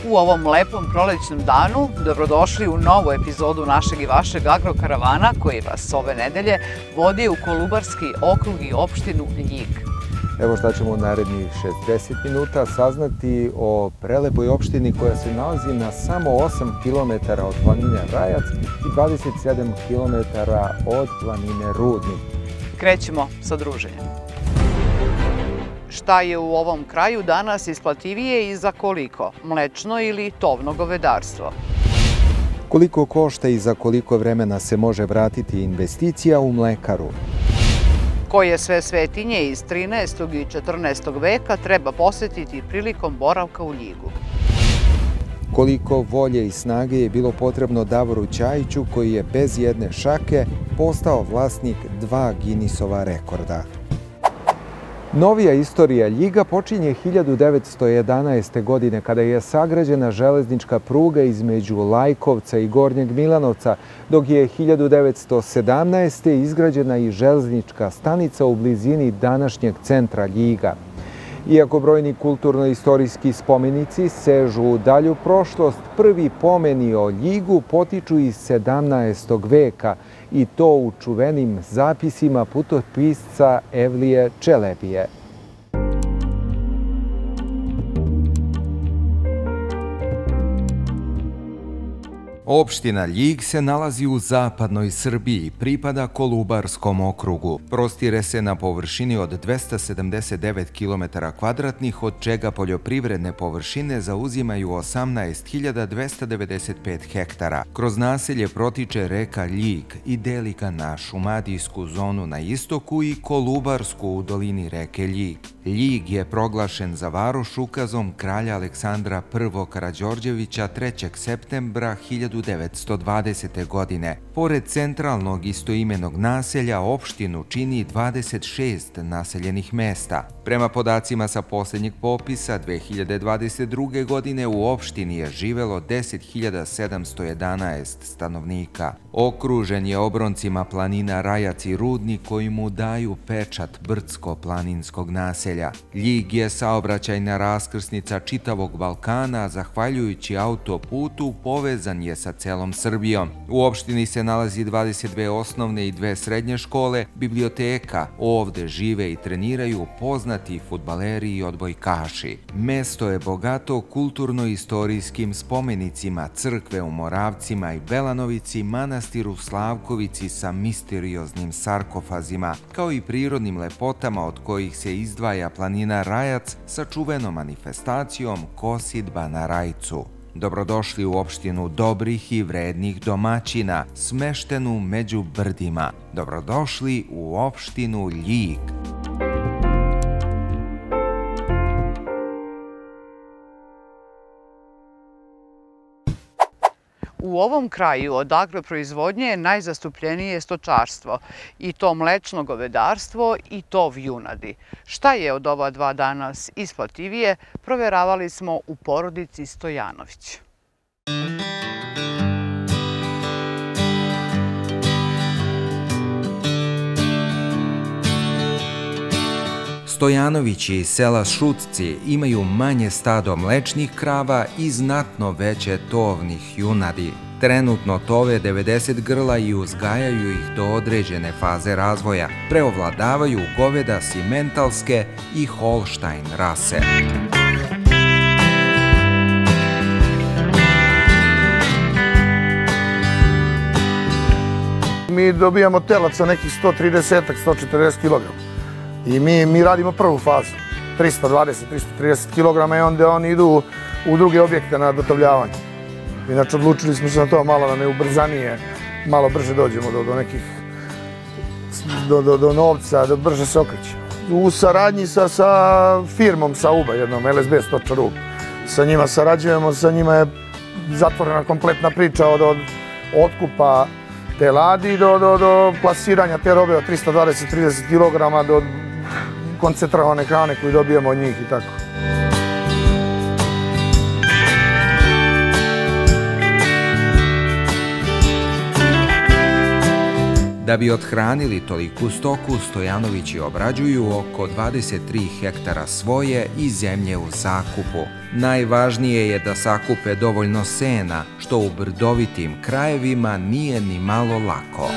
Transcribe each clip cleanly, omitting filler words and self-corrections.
U ovom lepom prolećnom danu dobrodošli u novu epizodu našeg i vašeg agrokaravana koji vas ove nedelje vodi u Kolubarski okrug i opštinu Ljig. Evo šta ćemo u narednih 60 minuta saznati o prelepoj opštini koja se nalazi na samo 8 km od planine Rajac i 27 km od planine Rudnik. Krećemo sa druženjem. Šta je u ovom kraju danas isplativije i za koliko? Mlečno ili tovno govedarstvo? Koliko košta i za koliko vremena se može vratiti investicija u mlekaru? Koje sve svetinje iz 13. i 14. veka treba posetiti prilikom boravka u Ljigu? Koliko volje i snage je bilo potrebno Davoru Ćajiću koji je bez jedne šake postao vlasnik 2 Guinnessova rekorda? Novija istorija Ljiga počinje 1911. godine kada je sagrađena železnička pruga između Lajkovca i Gornjeg Milanovca, dok je 1917. izgrađena i železnička stanica u blizini današnjeg centra Ljiga. Iako brojni kulturno-istorijski spomenici sežu u dalju prošlost, prvi pomeni o Ljigu potiču iz 17. veka i to u čuvenim zapisima putopisca Evlije Čelebije. Opština Ljig se nalazi u zapadnoj Srbiji, pripada Kolubarskom okrugu. Prostire se na površini od 279 km2, od čega poljoprivredne površine zauzimaju 18.295 hektara. Kroz naselje protiče reka Ljig i deli ga na šumadijsku zonu na istoku i Kolubarsku u dolini reke Ljig. Ljig je proglašen za varoš ukazom kralja Aleksandra I. Karađorđevića 3. septembra 1920. godine. Pored centralnog istoimenog naselja, opštinu čini 26 naseljenih mesta. Prema podacima sa posljednjeg popisa, 2022. godine u opštini je živelo 10.711 stanovnika. Okružen je obroncima planina Rajac i Rudnik koji mu daju pečat brdsko-planinskog naselja. Ljig je saobraćajna raskrsnica čitavog Balkana, zahvaljujući autoputu povezan je sa celom Srbijom. U opštini se nalazi 22 osnovne i 2 srednje škole, biblioteka. Ovde žive i treniraju poznati fudbaleri i odbojkaši. Mesto je bogato kulturno-istorijskim spomenicima, crkve u Moravcima i Belanovici, manastir u Slavkovici sa misterioznim sarkofazima, kao i prirodnim lepotama od kojih se izdvaja planina Rajac sa čuvenom manifestacijom Kosidba na Rajcu. Dobrodošli u opštinu dobrih i vrednih domaćina, smeštenu među brdima. Dobrodošli u opštinu Ljig. U ovom kraju od agroproizvodnje je najzastupljenije stočarstvo, i to mlečno govedarstvo i tov junadi. Šta je od ova dva danas isplativije, proveravali smo u porodici Stojanović. Stojanovići iz sela Šutci imaju manje stado mlečnih krava i znatno veće tovnih junadi. Trenutno tove 90 grla i uzgajaju ih do određene faze razvoja. Preovladavaju goveda simentalske i Holštajn rase. Mi dobijamo telaca nekih 130-140 kg. I mi radimo prvu fazu, 320-330 kg i onda oni idu u druge objekte na dotovljavanje. Inače, odlučili smo se na to malo da ne ubrzanije, malo brže dođemo do nekih, do novca, da brže se okreće. U saradnji sa firmom Sauba, jednom LSB Stočar Rub. Sa njima sarađujemo, sa njima je zatvorena kompletna priča od otkupa te ladi do plasiranja te robe od 320-30 kg do koncentrovane hrane koju dobijemo od njih i tako. Da bi othranili toliku stoku, Stojanovići obrađuju oko 23 hektara svoje i zemlje u zakupu. Najvažnije je da sakupe dovoljno sena, što u brdovitim krajevima nije ni malo lako.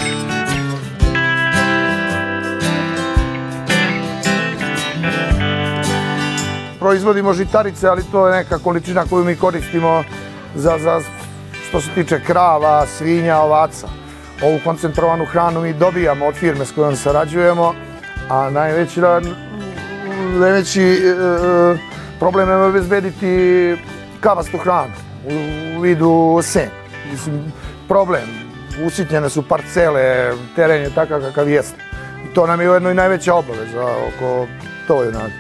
Proizvodimo žitarice, ali to je neka količina koju mi koristimo za što se tiče krava, svinja, ovaca. Ovu koncentrovanu hranu mi dobijamo od firme s kojom sarađujemo, a najveći problem je obezbediti kavastu hranu u vidu sena. Problem, usitnjene su parcele, teren je takav kakav jeste. To nam je ujedno i najveća obaveza oko toj junadi.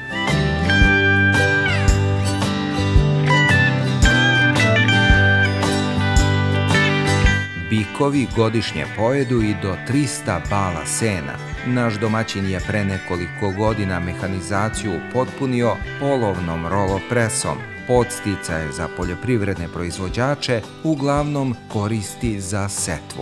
Bikovi godišnje pojedu i do 300 bala sena. Naš domaćin je pre nekoliko godina mehanizaciju potpunio polovnom rolopresom. Podsticaj za poljoprivredne proizvođače uglavnom koristi za setvu.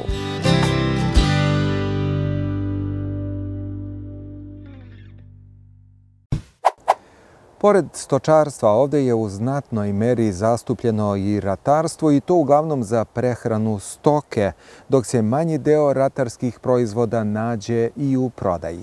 Pored stočarstva, ovde je u znatnoj meri zastupljeno i ratarstvo i to uglavnom za prehranu stoke, dok se manji deo ratarskih proizvoda nađe i u prodaji.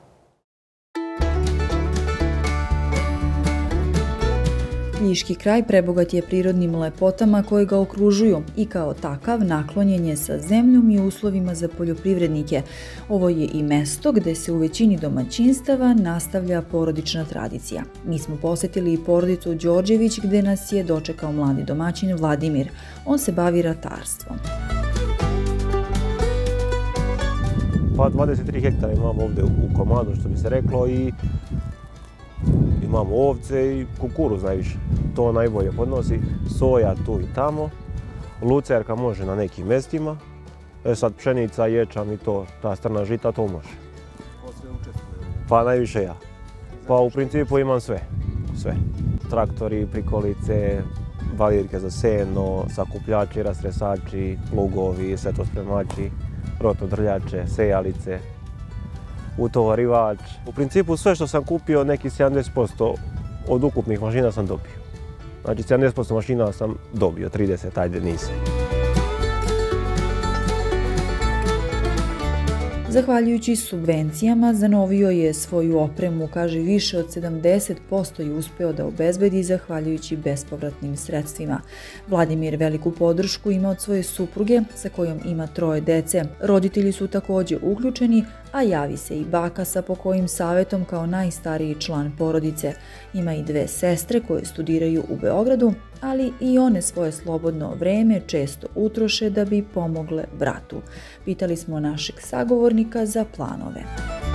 Ljiški kraj prebogat je prirodnim lepotama koje ga okružuju i kao takav naklonjen je sa zemljom i uslovima za poljoprivrednike. Ovo je i mesto gde se u većini domaćinstava nastavlja porodična tradicija. Mi smo posetili i porodicu Đorđević gde nas je dočekao mladi domaćin Vladimir. On se bavi ratarstvom. Pa 23 hektara imamo ovde u komadu, što bi se reklo, i imamo ovce i kukuruz najviše. To najbolje podnosi, soja tu i tamo, lucerka može na nekim mestima, sad pšenica, ječam i to, ta strna žita, to može. Ko sve učestvuje? Pa najviše ja. Pa u principu imam sve. Traktori, prikolice, balirke za seno, sakupljači, rastresači, plugovi, setospremači, rotodrljače, sejalice, utovarivač. U principu sve što sam kupio, neki 70% od ukupnih mašina sam dobio. Znači 70% mašina sam dobio, 30% ajde nisam. Zahvaljujući subvencijama, zanovio je svoju opremu, kaže više od 70% i uspeo da obezbedi zahvaljujući bespovratnim sredstvima. Vladimir veliku podršku ima od svoje supruge, sa kojom ima 3 dece. Roditelji su takođe uključeni, a javi se i baka sa pokojim savetom kao najstariji član porodice. Ima i 2 sestre koje studiraju u Beogradu, ali i one svoje slobodno vreme često utroše da bi pomogle bratu. Pitali smo našeg sagovornika za planove.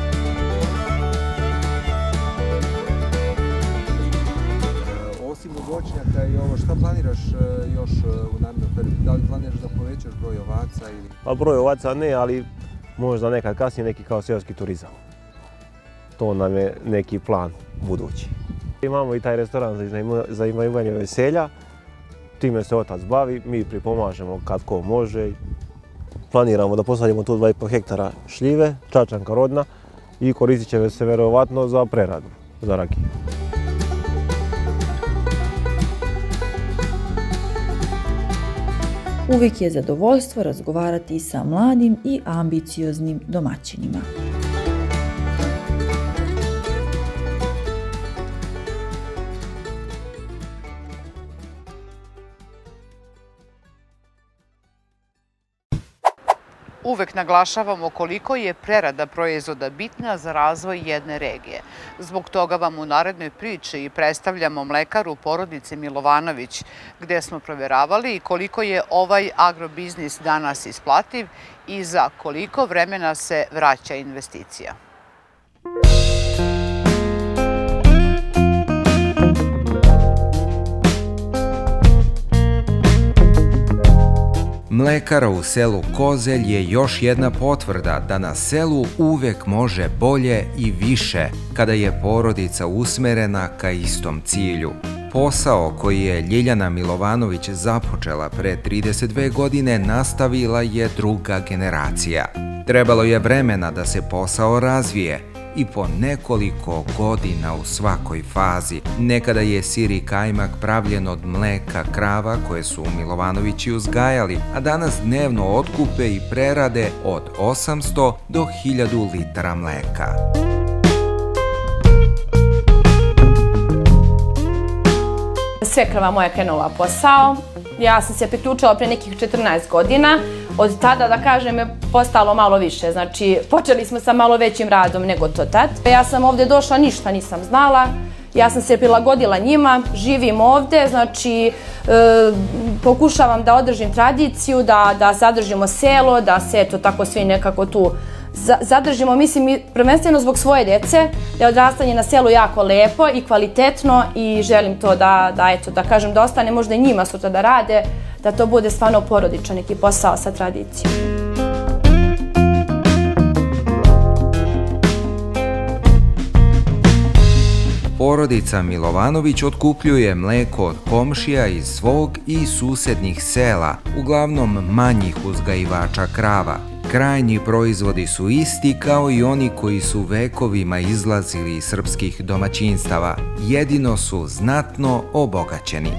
Osim voćnjaka i ovo, šta planiraš još u narednom periodu? Da li planiraš da povećaš broj ovaca ili... Pa broj ovaca ne, ali možda nekad kasnije neki kao seoski turizam. To nam je neki plan budući. Imamo i taj restoran za iznajmljivanje veselja. Time se otac bavi, mi pripomažemo kad ko može. Planiramo da posadimo tu 2,5 hektara šljive, čačanka rodna, i koristit će se verovatno za preradu, za rakiju. Uvijek je zadovoljstvo razgovarati sa mladim i ambicioznim domaćinima. Uvek naglašavamo koliko je prerada proizvoda bitna za razvoj jedne regije. Zbog toga vam u narednoj priči predstavljamo mlekaru porodice Milovanović, gde smo proveravali koliko je ovaj agrobiznis danas isplativ i za koliko vremena se vraća investicija. Mlekara u selu Kozelj je još jedna potvrda da na selu uvek može bolje i više kada je porodica usmerena ka istom cilju. Posao koji je Ljiljana Milovanović započela pre 32 godine nastavila je druga generacija. Trebalo je vremena da se posao razvije i po nekoliko godina u svakoj fazi. Nekada je sir i kajmak pravljen od mleka krava koje su Milovanovići uzgajali, a danas dnevno otkupe i prerade od 800 do 1000 litara mleka. Svekrva moja krenula posao. Ja sam se priključila pre nekih 14 godina. Od tada, da kažem, je postalo malo više. Znači, počeli smo sa malo većim radom nego to tad. Ja sam ovde došla, ništa nisam znala. Ja sam se prilagodila njima, živim ovde, znači pokušavam da održim tradiciju, da zadržimo selo, da se eto tako svi nekako tu zadržimo, mislim, prvenstveno zbog svoje dece, da je odrastanje na selu jako lepo i kvalitetno i želim to da kažem, da ostane možda i njima sutra da rade, da to bude stvarno porodičan neki posao sa tradicijom. Porodica Milovanović otkupljuje mleko od komšija iz svog i susednih sela, uglavnom manjih uzgajivača krava. Krajnji proizvodi su isti kao i oni koji su vekovima izlazili iz srpskih domaćinstava, jedino su znatno obogaćeni.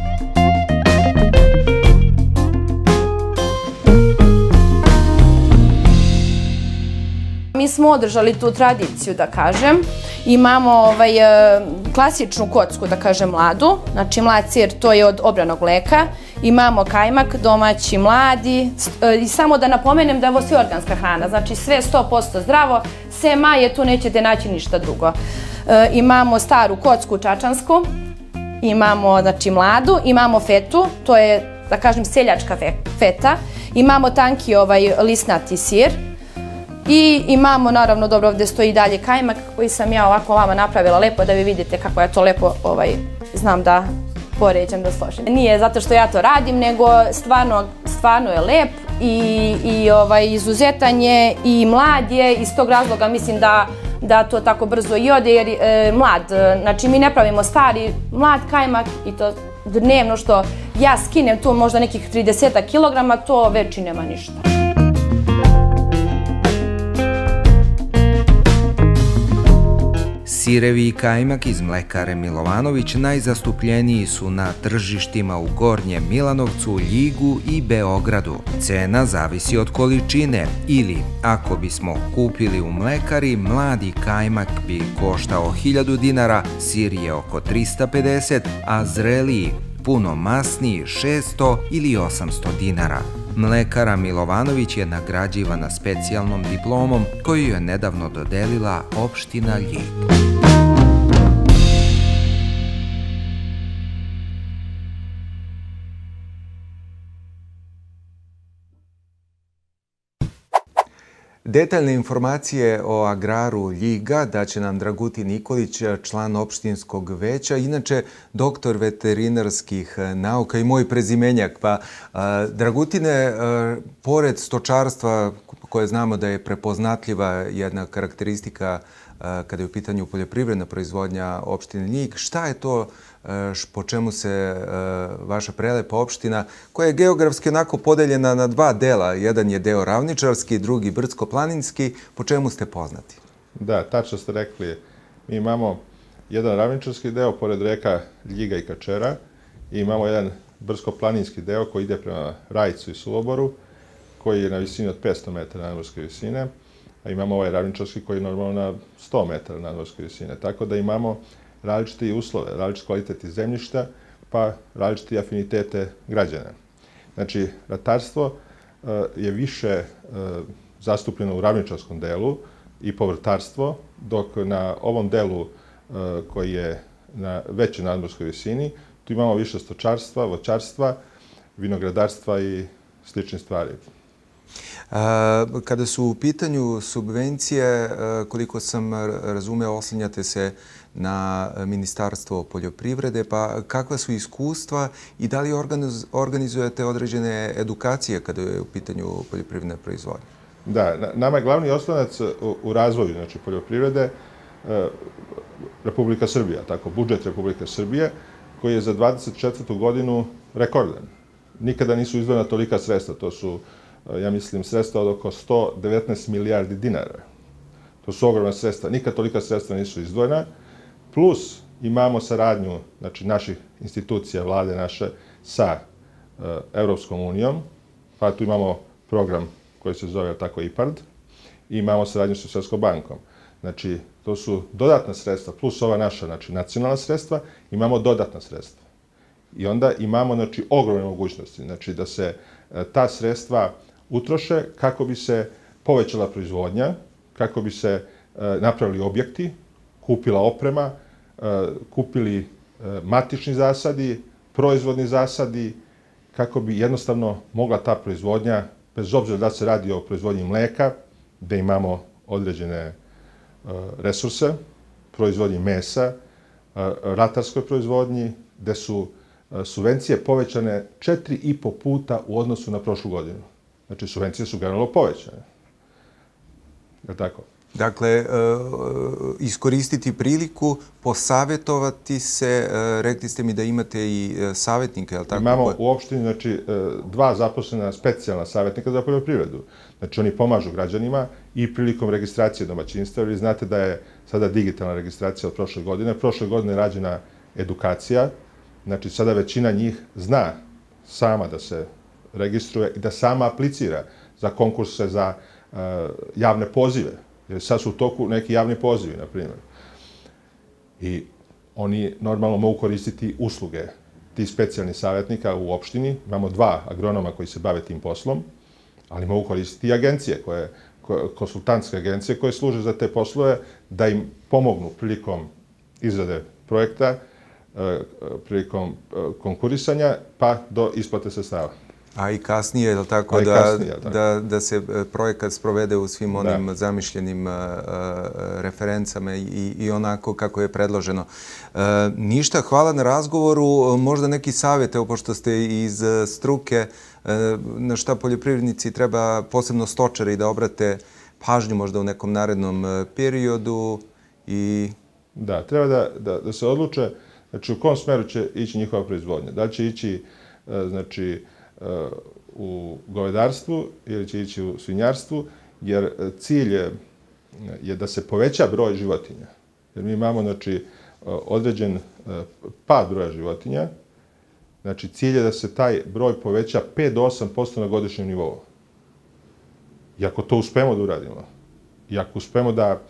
Mi smo održali tu tradiciju, da kažem. Imamo klasičnu kocku, da kažem, mladu. Znači, mlad sir, to je od obranog mleka. Imamo kajmak, domaći, mladi. I samo da napomenem da je ovo sve organska hrana. Znači, sve 100% zdravo. Sem maje, tu nećete naći ništa drugo. Imamo staru kocku čačansku. Imamo, znači, mladu. Imamo fetu, to je, da kažem, seljačka feta. Imamo tanki lisnati sir. I imamo, naravno, dobro, ovdje stoji dalje kajmak koji sam ja ovako vama napravila lepo da vi vidite kako ja to lepo znam da poređam, da složim. Nije zato što ja to radim, nego stvarno je lep i izuzetan je i mlad je. Iz tog razloga mislim da to tako brzo i ode jer mlad, znači mi ne pravimo stari, mlad kajmak i to dnevno što ja skinem tu možda nekih 30 kilograma, to već i nema ništa. Sirevi i kajmak iz mlekare Milovanović najzastupljeniji su na tržištima u Gornjem Milanovcu, Ljigu i Beogradu. Cena zavisi od količine ili, ako bismo kupili u mlekari, mladi kajmak bi koštao 1000 dinara, sir je oko 350, a zreliji, puno masniji 600 ili 800 dinara. Mlekara Milovanović je nagrađivana specijalnom diplomom koju je nedavno dodelila opština Ljig. Detaljne informacije o agraru Ljiga daće nam Dragutin Nikolić, član opštinskog veća, inače doktor veterinarskih nauka i moj prezimenjak. Pa, Dragutine, pored stočarstva koje znamo da je prepoznatljiva jedna karakteristika kada je u pitanju poljoprivredna proizvodnja opštine Ljig, šta je to po čemu se vaša prelepa opština, koja je geografski onako podeljena na dva dela, jedan je deo ravničarski, drugi brdsko-planinski, po čemu ste poznati? Da, tačno ste rekli. Mi imamo jedan ravničarski deo pored reka Ljiga i Kačera i imamo jedan brdsko-planinski deo koji ide prema Rajcu i Suloboru, koji je na visini od 500 metara nadmorske visine, a imamo ovaj ravničarski koji je normalno na 100 metara nadmorske visine. Tako da imamo različite uslove, različite kvaliteti zemljišta, pa različite afinitete građana. Znači, ratarstvo je više zastupljeno u ravničarskom delu i povrtarstvo, dok na ovom delu koji je na većoj nadmorskoj visini, tu imamo više stočarstva, voćarstva, vinogradarstva i slične stvari. Kada su u pitanju subvencije, koliko sam razumeo, oslanjate se na Ministarstvo poljoprivrede, pa kakva su iskustva i da li organizujete određene edukacije kada je u pitanju poljoprivredne proizvodnje? Da, nama je glavni oslonac u razvoju, znači poljoprivrede, Republika Srbija, tako, budžet Republike Srbije, koji je za 24. godinu rekordan. Nikada nisu izdvojena tolika sredstva, to su ja mislim, sredstva od oko 119 milijardi dinara. To su ogromna sredstva. Nikad tolika sredstva nisu izdvojena. Plus imamo saradnju, znači, naših institucija, vlade naše, sa Evropskom unijom. Pa tu imamo program koji se zove tako IPARD i imamo saradnju sa Svjetskom bankom. Znači, to su dodatna sredstva, plus ova naša, znači, nacionalna sredstva, imamo dodatna sredstva. I onda imamo, znači, ogromne mogućnosti, znači, da se ta sredstva utroše kako bi se povećala proizvodnja, kako bi se napravili objekti, kupila oprema, kupili matični zasadi, proizvodni zasadi, kako bi jednostavno mogla ta proizvodnja, bez obzira da se radi o proizvodnji mleka, gde imamo određene resurse, proizvodnji mesa, ratarskoj proizvodnji, gde su subvencije povećane 4,5 puta u odnosu na prošlu godinu. Znači, subvencije su generalno povećane. Je li tako? Dakle, iskoristiti priliku, posavjetovati se, rekli ste mi da imate i savjetnike, je li tako? Imamo u opštini, znači, 2 zaposlena specijalna savjetnika za poljoprivredu. Znači, oni pomažu građanima i prilikom registracije domaćinstva, jer znate da je sada digitalna registracija od prošle godine. Prošle godine je rađena edukacija, znači, sada većina njih zna sama da se registruje i da sama aplicira za konkurse, za javne pozive. Jer sad su u toku neki javni pozivi, na primjer. I oni normalno mogu koristiti usluge tih specijalnih savjetnika u opštini. Imamo 2 agronoma koji se bave tim poslom, ali mogu koristiti i agencije, konsultantske agencije koje služe za te poslove, da im pomognu prilikom izrade projekta, prilikom konkurisanja, pa do isplate sredstava. A i kasnije, je li tako, da se projekat sprovede u svim onim zamišljenim referencama i onako kako je predloženo. Ništa, hvala na razgovoru. Možda neki savjet, evo, pošto ste iz struke, na šta poljoprivrednici treba, posebno stočari, da obrate pažnju možda u nekom narednom periodu i... Da, treba da se odluče, znači, u kom smeru će ići njihova proizvodnja. Da li će ići, znači, u govedarstvu ili će ići u svinjarstvu, jer cilj je da se poveća broj životinja. Jer mi imamo, znači, određen pad broja životinja, znači cilj je da se taj broj poveća 5 do 8% na godišnjem nivou. I ako to uspemo da uradimo, i ako uspemo da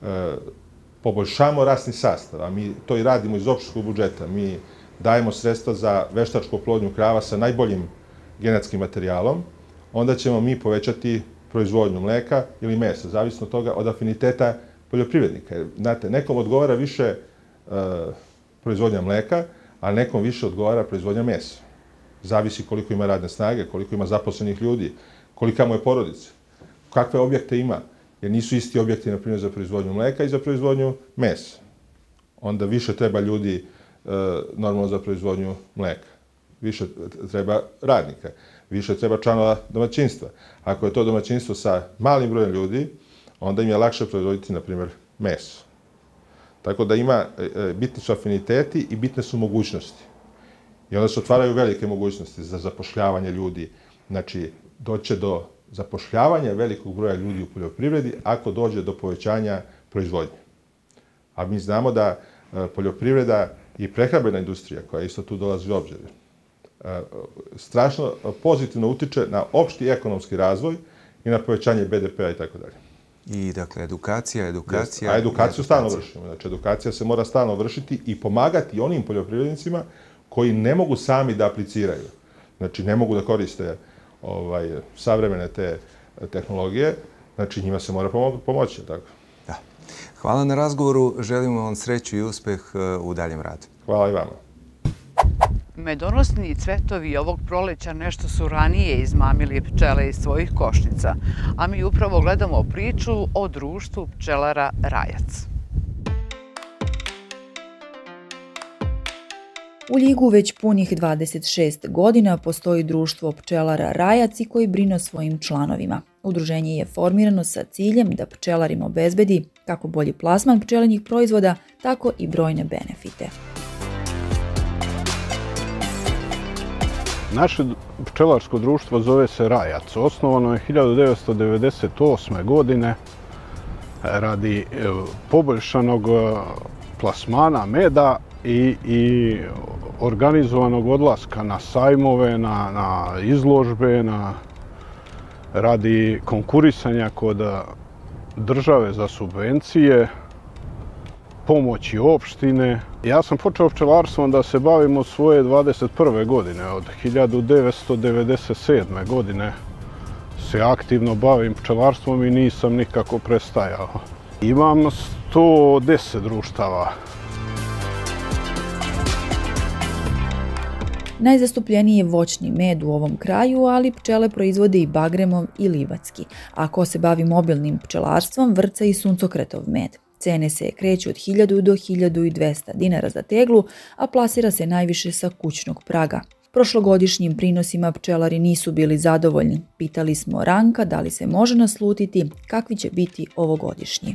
poboljšamo rasni sastav, a mi to i radimo iz opštinskog budžeta, mi dajemo sredstva za veštačku oplodnju krava sa najboljim genetskim materijalom, onda ćemo mi povećati proizvodnju mleka ili mesa, zavisno od toga od afiniteta poljoprivrednika. Znate, nekom odgovara više proizvodnja mleka, a nekom više odgovara proizvodnja mesa. Zavisi koliko ima radne snage, koliko ima zaposlenih ljudi, kolika mu je porodica, kakve objekte ima, jer nisu isti objekti, na primjer, za proizvodnju mleka i za proizvodnju mesa. Onda više treba ljudi normalno za proizvodnju mleka. Više treba radnika, više treba članova domaćinstva. Ako je to domaćinstvo sa malim brojem ljudi, onda im je lakše proizvoditi, na primjer, meso. Tako da bitni su afiniteti i bitne su mogućnosti. I onda se otvaraju velike mogućnosti za zapošljavanje ljudi. Znači, doće do zapošljavanja velikog broja ljudi u poljoprivredi ako dođe do povećanja proizvodnje. A mi znamo da poljoprivreda i prehrambena industrija, koja isto tu dolazi u obzir, strašno pozitivno utiče na opšti ekonomski razvoj i na povećanje BDP-a i tako dalje. I, dakle, edukacija. A edukaciju stalno vršimo. Znači, edukacija se mora stalno vršiti i pomagati onim poljoprivrednicima koji ne mogu sami da apliciraju. Znači, ne mogu da koriste savremene te tehnologije. Znači, njima se mora pomoći. Tako. Da. Hvala na razgovoru. Želimo vam sreću i uspeh u daljem radu. Hvala i vama. Medonosni cvetovi ovog proleća nešto su ranije izmamili pčele iz svojih košnica, a mi upravo gledamo priču o društvu pčelara Rajac. U Ljigu već punih 26 godina postoji društvo pčelara Rajac i koji brine o svojim članovima. Udruženje je formirano sa ciljem da pčelarima obezbedi kako bolji plasman pčelinjih proizvoda, tako i brojne benefite. Naše pčelarsko društvo zove se Rajac. Osnovano je 1998. godine radi poboljšanog plasmana meda i organizovanog odlaska na sajmove, na izložbe, radi konkurisanja kod države za subvencije, pomoći opštine. Ja sam počeo pčelarstvom da se bavim od svoje 21. godine. Od 1997. godine se aktivno bavim pčelarstvom i nisam nikako prestajao. Imam 110 društava. Najzastupljeniji je voćni med u ovom kraju, ali pčele proizvode i bagremov i livatski. A ko se bavi mobilnim pčelarstvom, vrca i suncokretov med. Cene se kreću od 1000 do 1200 dinara za teglu, a plasira se najviše sa kućnog praga. Prošlogodišnjim prinosima pčelari nisu bili zadovoljni. Pitali smo Ranka da li se može naslutiti kakvi će biti ovogodišnji.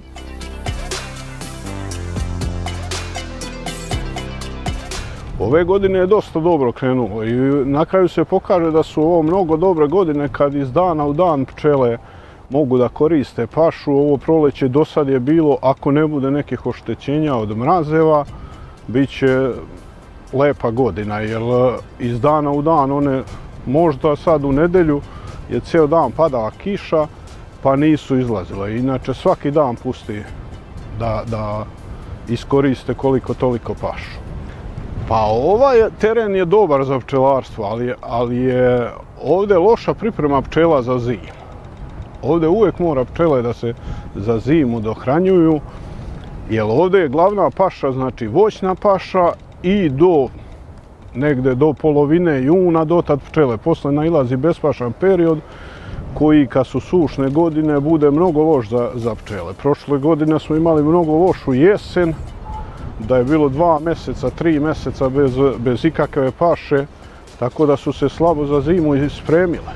Ove godine je dosta dobro krenulo i na kraju se pokaže da su ovo mnogo dobre godine kad iz dana u dan pčele mogu da koriste pašu. Ovo proleće do sad je bilo, ako ne bude nekih oštećenja od mrazeva, bit će lepa godina, jer iz dana u dan one, možda sad u nedelju je ceo dan padala kiša, pa nisu izlazile. Inače svaki dan pusti da iskoriste koliko toliko pašu. Pa ovaj teren je dobar za pčelarstvo, ali je ovdje loša priprema pčela za zimu. Ovdje uvijek mora pčele da se za zimu dohranjuju, jer ovdje je glavna paša, znači voćna paša, i negde do polovine juna dotad pčele. Posle nailazi bespašan period koji kad su sušne godine bude mnogo loš za pčele. Prošle godine smo imali mnogo lošu jesen, da je bilo 2 meseca, 3 meseca bez ikakve paše, tako da su se slabo za zimu i spremile.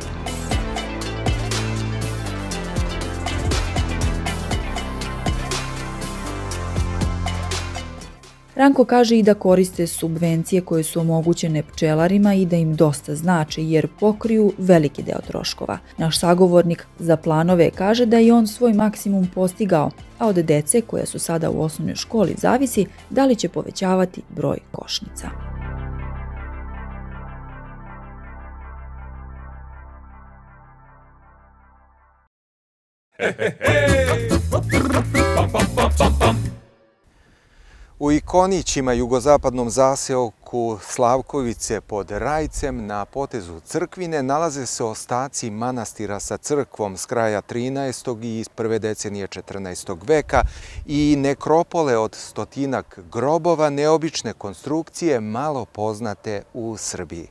Ranko kaže i da koriste subvencije koje su omogućene pčelarima i da im dosta znači jer pokriju veliki deo troškova. Naš sagovornik za planove kaže da je on svoj maksimum postigao, a od dece koja su sada u osnovnoj školi zavisi da li će povećavati broj košnica. U Ikonićima, jugozapadnom zaseoku Slavkovice pod Rajcem, na potezu Crkvine, nalaze se ostaci manastira sa crkvom s kraja 13. i iz prve decenije 14. veka i nekropole od 100-ak grobova, neobične konstrukcije malo poznate u Srbiji.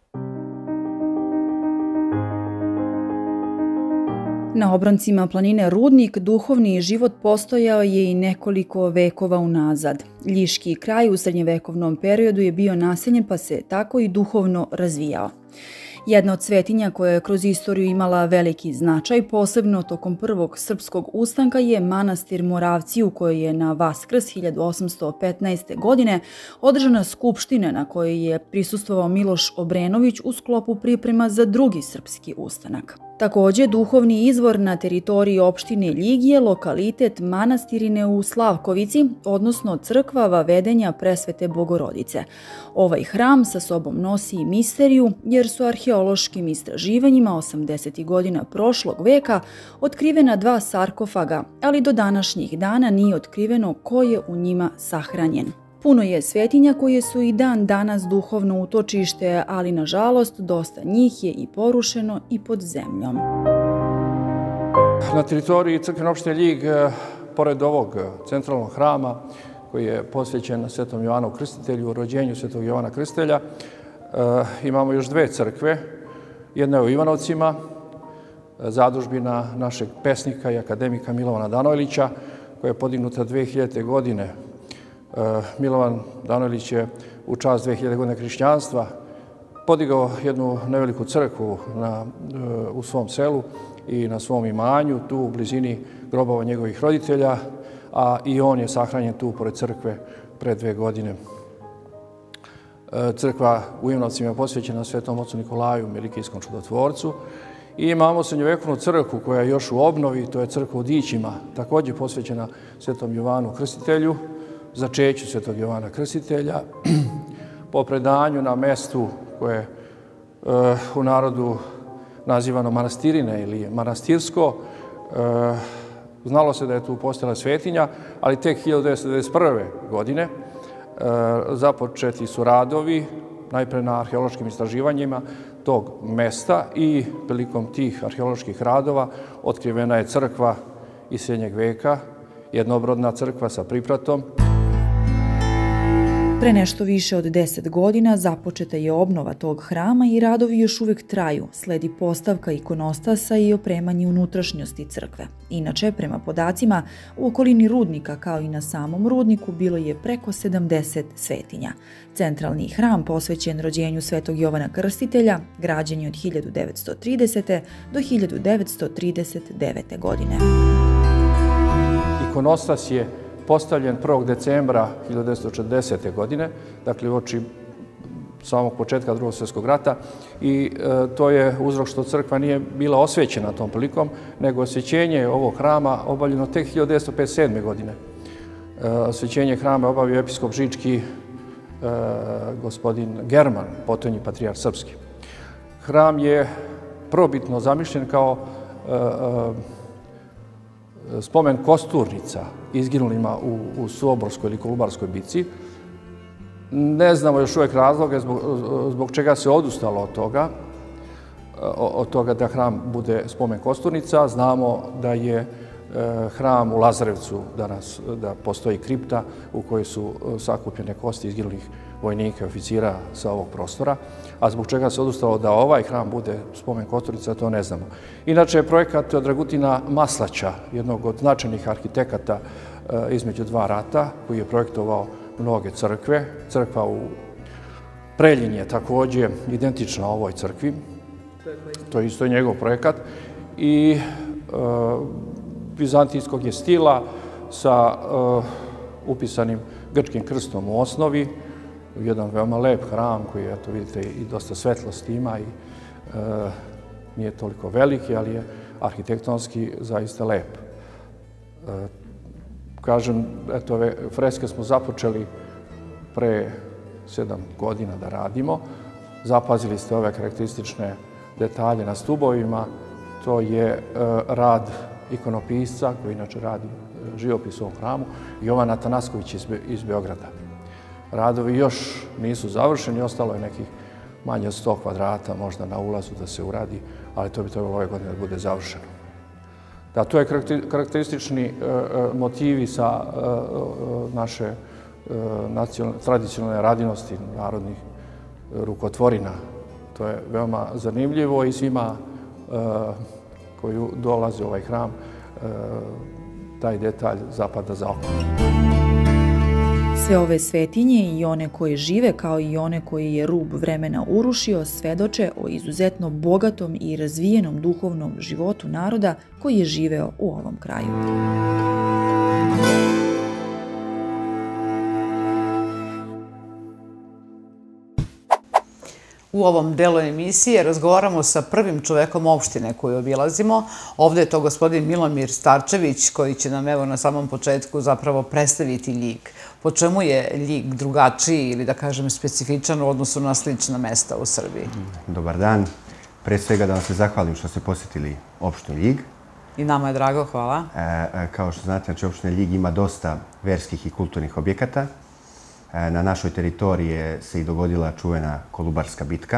Na obroncima planine Rudnik duhovni život postojao je i nekoliko vekova unazad. Ljiški kraj u srednjevekovnom periodu je bio naseljen pa se tako i duhovno razvijao. Jedna od svetinja koja je kroz istoriju imala veliki značaj, posebno tokom prvog srpskog ustanka, je manastir Moravci u kojoj je na Vaskrs 1815. godine održana skupština na kojoj je prisustvovao Miloš Obrenović u sklopu priprema za drugi srpski ustanak. Također, duhovni izvor na teritoriji opštine Ljig je lokalitet manastirine u Slavkovici, odnosno crkva Vavedenja Presvete Bogorodice. Ovaj hram sa sobom nosi i misteriju jer su arheološkim istraživanjima 80. godina prošlog veka otkrivena 2 sarkofaga, ali do današnjih dana nije otkriveno ko je u njima sahranjen. Puno je svetinja koje su i dan danas duhovno utočište, ali nažalost dosta njih je i porušeno i pod zemljom. Na teritoriji crkvene opštine Ljig, pored ovog centralnog hrama koji je posvećen Svetom Jovanu Krstitelju, rođenju Svetog Jovana Krstitelja, imamo još 2 crkve. Jedna je u Ivanovcima, zadužbina našeg pesnika i akademika Milovana Danojlića, koja je podignuta 2000. godine. Milovan Danojlić je u čast 2000 godina hrišćanstva podigao jednu neveliku crkvu u svom selu i na svom imanju, tu u blizini grobova njegovih roditelja, a i on je sahranjen tu pored crkve pre 2 godine. Crkva u Ivnovcima je posvećena Svetom ocu Nikolaju, Milikijskom čudotvorcu. I imamo srednjovekovnu crkvu koja je još u obnovi, to je crkva u Dićima, također posvećena Svetom Jovanu Krstitelju, začeću Svetog Jovana Krstitelja, po predanju na mestu koje je u narodu nazivano manastirine ili manastirsko. Znalo se da je tu postojala svetinja, ali tek 1991. godine započeti su radovi, najpre na arheološkim istraživanjima tog mesta i prilikom tih arheoloških radova otkrivena je crkva iz srednjeg veka, jednobrodna crkva sa pripratom. Pre nešto više od 10 godina započeta je obnova tog hrama i radovi još uvek traju. Sledi postavka ikonostasa i opremanje unutrašnjosti crkve. Inače, prema podacima, u okolini rudnika kao i na samom rudniku bilo je preko 70 svetinja. Centralni hram posvećen rođenju Svetog Jovana Krstitelja građen je od 1930. do 1939. godine. Ikonostas je postavljen 1. decembra 1940. godine, dakle uoči samog početka Drugog svjetskog rata, i to je uzrok što crkva nije bila osvećena tom prilikom, nego osvećenje ovog hrama obavljeno tek 1957. godine. Osvećenje hrama je obavio episkop žički gospodin German, potonji patrijarh srpski. Hram je prvobitno zamišljen kao spomen kosturnica izginulima u Suoborskoj ili Kolubarskoj bici. Ne znamo još uvijek razloge zbog čega se odustalo od toga da hram bude spomen kosturnica. Znamo da je hram u Lazarevcu danas, da postoji kripta u kojoj su sakupljene kosti izginulih vojnika i oficira sa ovog prostora, a zbog čega se odustalo da ovaj hram bude spomen kosturnica, to ne znamo. Inače, projekat Dragutina Maslaća, jednog od značajnih arhitekata između dva rata, koji je projektovao mnoge crkve. Crkva u Preljini je također identična ovoj crkvi. To je isto njegov projekat. I vizantijskog je stila sa upisanim grčkim krstom u osnovi. Jedan veoma lep hram koji, eto vidite, i dosta svetlosti ima i nije toliko veliki, ali je arhitektonski zaista lep. Kažem, eto, ove freske smo započeli pre 7 godina da radimo. Zapazili ste ove karakteristične detalje na stubovima. To je rad ikonopisca, koji inače radi živopis u ovom hramu, Jovan Atanasković iz Beograda. Radovi još nisu završeni, ostalo je nekih manje od 100 kvadrata možda na ulazu da se uradi, ali to bi trebalo ove godine da bude završeno. Da, to je karakteristični motivi sa naše tradicionalne radinosti narodnih rukotvorina. To je veoma zanimljivo i svima koji dolaze u ovaj hram taj detalj zapada za oko. Sve ove svetinje i one koje žive, kao i one koje je rub vremena urušio, svedoče o izuzetno bogatom i razvijenom duhovnom životu naroda koji je živeo u ovom kraju. U ovom delu emisije razgovaramo sa prvim čovekom opštine koju obilazimo. Ovdje je to gospodin Milomir Starčević koji će nam evo na samom početku zapravo predstaviti Ljig. Po čemu je Ljig drugačiji ili da kažem specifičan u odnosu na slična mesta u Srbiji? Dobar dan. Pre svega da vam se zahvalim što ste posjetili opštinu Ljig. I nama je drago, hvala. Kao što znate, znači opština Ljig ima dosta verskih i kulturnih objekata. Na našoj teritoriji se i dogodila čuvena Kolubarska bitka.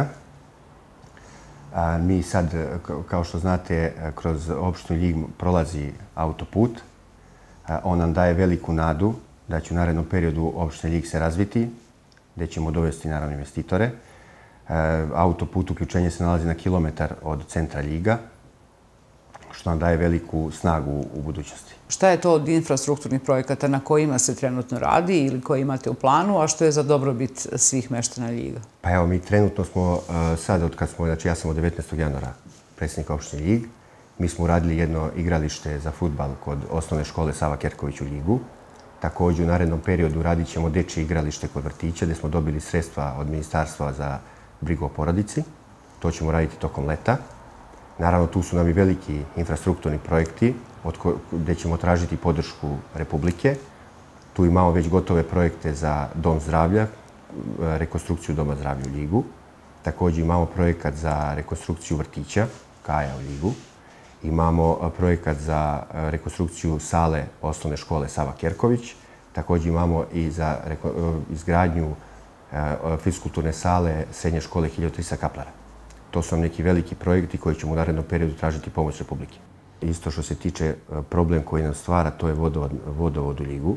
Mi sad, kao što znate, kroz opštinu Ljig prolazi autoput. On nam daje veliku nadu da će u narednom periodu opština Ljig se razviti, gde ćemo dovesti naravno investitore. Autoput uključenje se nalazi na kilometar od centra Ljiga, što nam daje veliku snagu u budućnosti. Šta je to od infrastrukturnih projekata na kojima se trenutno radi ili koje imate u planu, a što je za dobrobit svih meštana Ljiga? Pa evo, mi trenutno smo sad, od kad smo, znači ja sam od 19. januara predsjednik opštine Ljig, mi smo uradili jedno igralište za fudbal kod osnovne škole Sava Kerković u Ljigu. Također u narednom periodu radit ćemo dečje igralište kod vrtića gdje smo dobili sredstva od Ministarstva za brigu o porodici. To ćemo raditi tokom leta. Naravno, tu su nam i veliki infrastrukturni projekti gdje ćemo tražiti podršku Republike. Tu imamo već gotove projekte za Dom zdravlja, rekonstrukciju Doma zdravlja u Ljigu. Također imamo projekat za rekonstrukciju vrtića, Kaja u Ljigu. Imamo projekat za rekonstrukciju sale osnovne škole Sava Kerković. Također imamo i za izgradnju fiskulturne sale srednje škole 1300 Kaplara. To su nam neki veliki projekti koji ćemo u narednom periodu tražiti pomoć Republike. Isto što se tiče problem koji nam stvara, to je vodovod u Ljigu.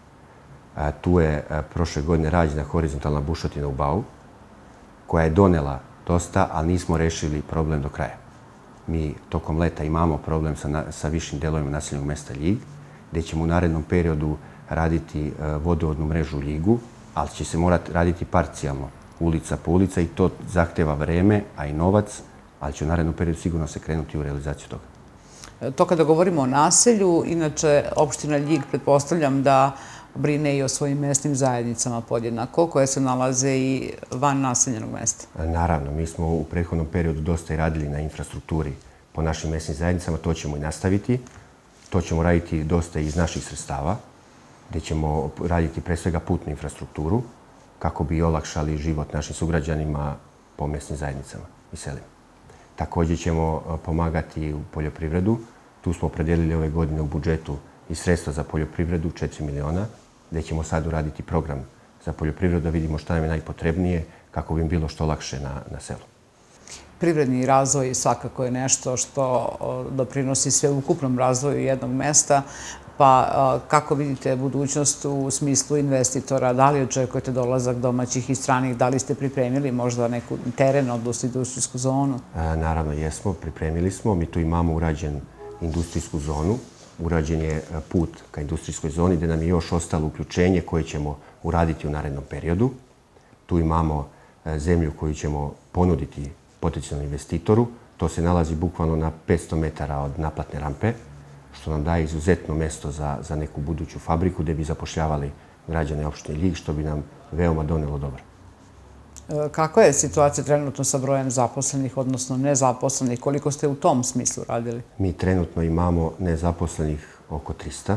Tu je prošle godine rađena horizontalna bušotina u Bau, koja je donela dosta, ali nismo rešili problem do kraja. Mi tokom leta imamo problem sa višim delovima naseljenog mesta Ljig, gdje ćemo u narednom periodu raditi vodovodnu mrežu u Ljigu, ali će se morati raditi parcijalno, ulica po ulica, i to zahteva vreme, a i novac, ali će u narednom periodu sigurno se krenuti u realizaciju toga. To kada govorimo o naselju, inače opština Ljig, pretpostavljam da brine i o svojim mesnim zajednicama podjednako, koje se nalaze i van naseljenog mesta. Naravno, mi smo u prethodnom periodu dosta i radili na infrastrukturi po našim mesnim zajednicama, to ćemo i nastaviti. To ćemo raditi dosta iz naših sredstava, gdje ćemo raditi pre svega putnu infrastrukturu, kako bi olakšali život našim sugrađanima po mesnim zajednicama i selima. Također ćemo pomagati u poljoprivredu. Tu smo opredelili ove godine u budžetu i sredstva za poljoprivredu, 4 miliona, gdje ćemo sad uraditi program za poljoprivredu da vidimo šta nam je najpotrebnije kako bi im bilo što lakše na selu. Privredni razvoj svakako je nešto što doprinosi sveukupnom razvoju jednog mesta, pa kako vidite budućnost u smislu investitora? Da li očekujete dolazak domaćih i stranih? Da li ste pripremili možda neku teren, odnosno industrijsku zonu? Naravno, jesmo, pripremili smo. Mi tu imamo urađen industrijsku zonu. Urađen je put ka industrijskoj zoni gdje nam je još ostalo uključenje koje ćemo uraditi u narednom periodu. Tu imamo zemlju koju ćemo ponuditi potencijalnom investitoru. To se nalazi bukvalno na 500 metara od naplatne rampe, što nam daje izuzetno mesto za neku buduću fabriku gdje bi zapošljavali građane opštine Ljig, što bi nam veoma donelo dobro. Kakva je situacija trenutno sa brojem zaposlenih, odnosno nezaposlenih? Koliko ste u tom smislu radili? Mi trenutno imamo nezaposlenih oko 300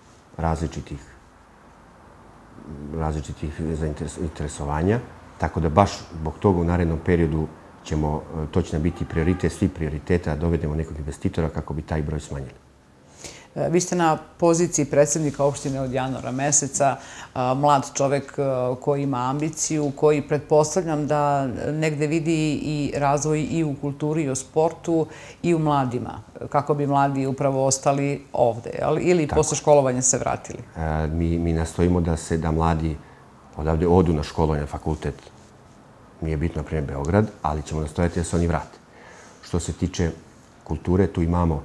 različitih zainteresovanja, tako da baš zbog toga u narednom periodu to će nam biti prioritet, svi prioriteta, da dovedemo nekog investitora kako bi taj broj smanjili. Vi ste na poziciji predsjednika opštine od januara meseca, mlad čovek koji ima ambiciju, koji pretpostavljam da negde vidi i razvoj i u kulturi i u sportu i u mladima, kako bi mladi upravo ostali ovde, ili posle školovanja se vratili. Mi nastojimo da mladi odavde odu na školovanje na fakultet, nije bitno na primjer Beograd, ali ćemo nastojati da se oni vrate. Što se tiče kulture, tu imamo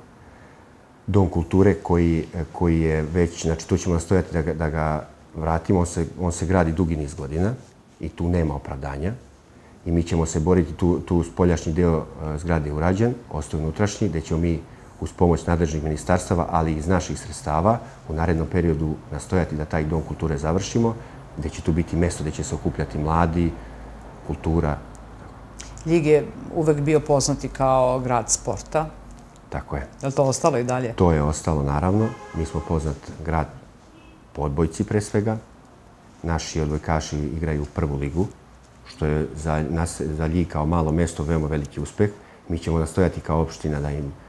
Dom kulture koji je već, znači tu ćemo nastojati da ga vratimo, on se gradi dugi niz godina i tu nema opravdanja i mi ćemo se boriti, tu spoljašnji deo zgrade je urađen, ostaje unutrašnji, gdje ćemo mi uz pomoć nadležnih ministarstava, ali i iz naših sredstava u narednom periodu nastojati da taj Dom kulture završimo, gdje će tu biti mesto gdje će se okupljati mladi, kultura. Ljig je uvek bio poznati kao grad sporta. Tako je. Je li to ostalo i dalje? To je ostalo, naravno. Mi smo poznat grad po odbojci pre svega. Naši odbojkaši igraju prvu ligu, što je za Ljig kao malo mesto veoma veliki uspeh. Mi ćemo nastojati kao opština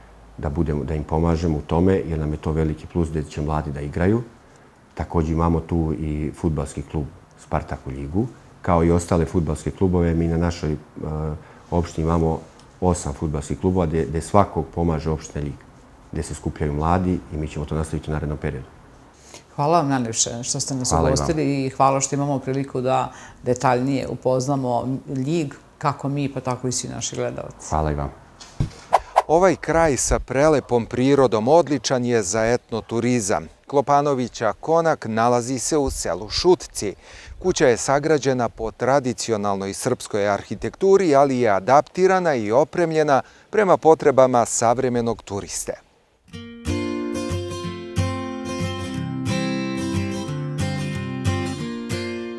da im pomažemo u tome, jer nam je to veliki plus gdje će mladi da igraju. Također imamo tu i fudbalski klub Spartak u Ljigu. Kao i ostale fudbalske klubove, mi na našoj opštini imamo 8 fudbalskih klubova gdje svakog pomaže opština Ljig, gdje se skupljaju mladi i mi ćemo to nastaviti u narednom periodu. Hvala vam najljepše što ste nas ugostili i hvala što imamo priliku da detaljnije upoznamo Ljig, kako mi, pa tako i svi naši gledalci. Hvala i vam. Ovaj kraj sa prelepom prirodom odličan je za etnoturizam. Klopanovića konak nalazi se u selu Šutci. Kuća je sagrađena po tradicionalnoj srpskoj arhitekturi, ali je adaptirana i opremljena prema potrebama savremenog turiste.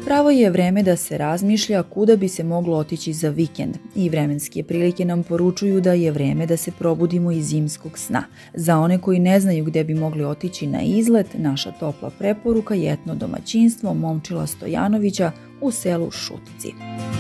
Pravo je vreme da se razmišlja kuda bi se moglo otići za vikend i vremenske prilike nam poručuju da je vreme da se probudimo iz zimskog sna. Za one koji ne znaju gde bi mogli otići na izlet, naša topla preporuka je etno domaćinstvo Momčila Stojanovića u selu Šutci.